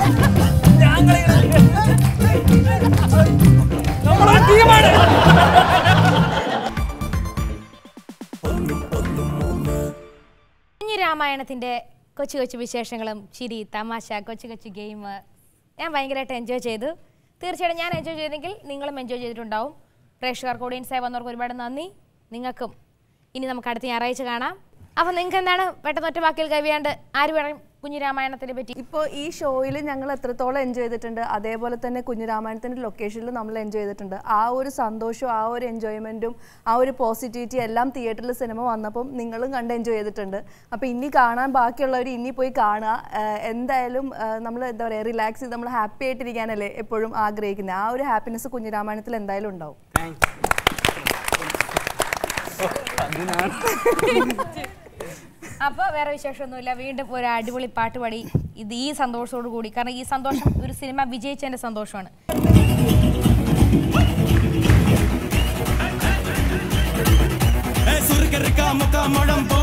കുഞ്ഞിരാമായണത്തിന്റെ കൊച്ചു കൊച്ചു വിശേഷങ്ങളും ചിരി തമാശ കൊച്ചു കൊച്ചു ഗെയിം ഞാൻ ഭയങ്കരമായിട്ട് എൻജോയ് ചെയ്തു. തീർച്ചയായിട്ടും ഞാൻ എൻജോയ് ചെയ്തെങ്കിൽ നിങ്ങളും എൻജോയ് ചെയ്തിട്ടുണ്ടാവും. പ്രേക്ഷകർക്ക് ഓഡിയൻസായി വന്നവർക്ക് ഒരുപാട് നന്ദി. നിങ്ങൾക്കും. ഇനി നമുക്ക് അടുത്ത ഞായറാഴ്ച കാണാം. അപ്പോൾ നിങ്ങൾക്ക് എന്താണ് പെട്ടെന്ന് ഒറ്റ വാക്കിൽ കവിയാണ്ട് ആര് പറയും കുഞ്ഞിരാമായണത്തിനെ പറ്റി? ഇപ്പോൾ ഈ ഷോയിൽ ഞങ്ങൾ എത്രത്തോളം എൻജോയ് ചെയ്തിട്ടുണ്ട്, അതേപോലെ തന്നെ കുഞ്ഞിരാമായണത്തിൻ്റെ ലൊക്കേഷനിൽ നമ്മൾ എൻജോയ് ചെയ്തിട്ടുണ്ട്. ആ ഒരു സന്തോഷവും ആ ഒരു എൻജോയ്മെൻറ്റും ആ ഒരു പോസിറ്റിവിറ്റി എല്ലാം തിയേറ്ററിൽ സിനിമ വന്നപ്പം നിങ്ങളും കണ്ട് എൻജോയ് ചെയ്തിട്ടുണ്ട്. അപ്പോൾ ഇനി കാണാൻ ബാക്കിയുള്ളവർ ഇനി പോയി കാണുക. എന്തായാലും നമ്മൾ എന്താ പറയുക, റിലാക്സ് ചെയ്ത് നമ്മൾ ഹാപ്പി ആയിട്ടിരിക്കാനല്ലേ എപ്പോഴും ആഗ്രഹിക്കുന്നത്. ആ ഒരു ഹാപ്പിനെസ് കുഞ്ഞിരാമായണത്തിൽ എന്തായാലും ഉണ്ടാവും. അപ്പോൾ വേറെ വിശേഷമൊന്നുമില്ല. വീണ്ടും ഒരു അടിപൊളി പാട്ട് പാടി ഇത് ഈ സന്തോഷത്തോടു കൂടി, കാരണം ഈ സന്തോഷം ഒരു സിനിമ വിജയിച്ചതിൻ്റെ സന്തോഷമാണ്.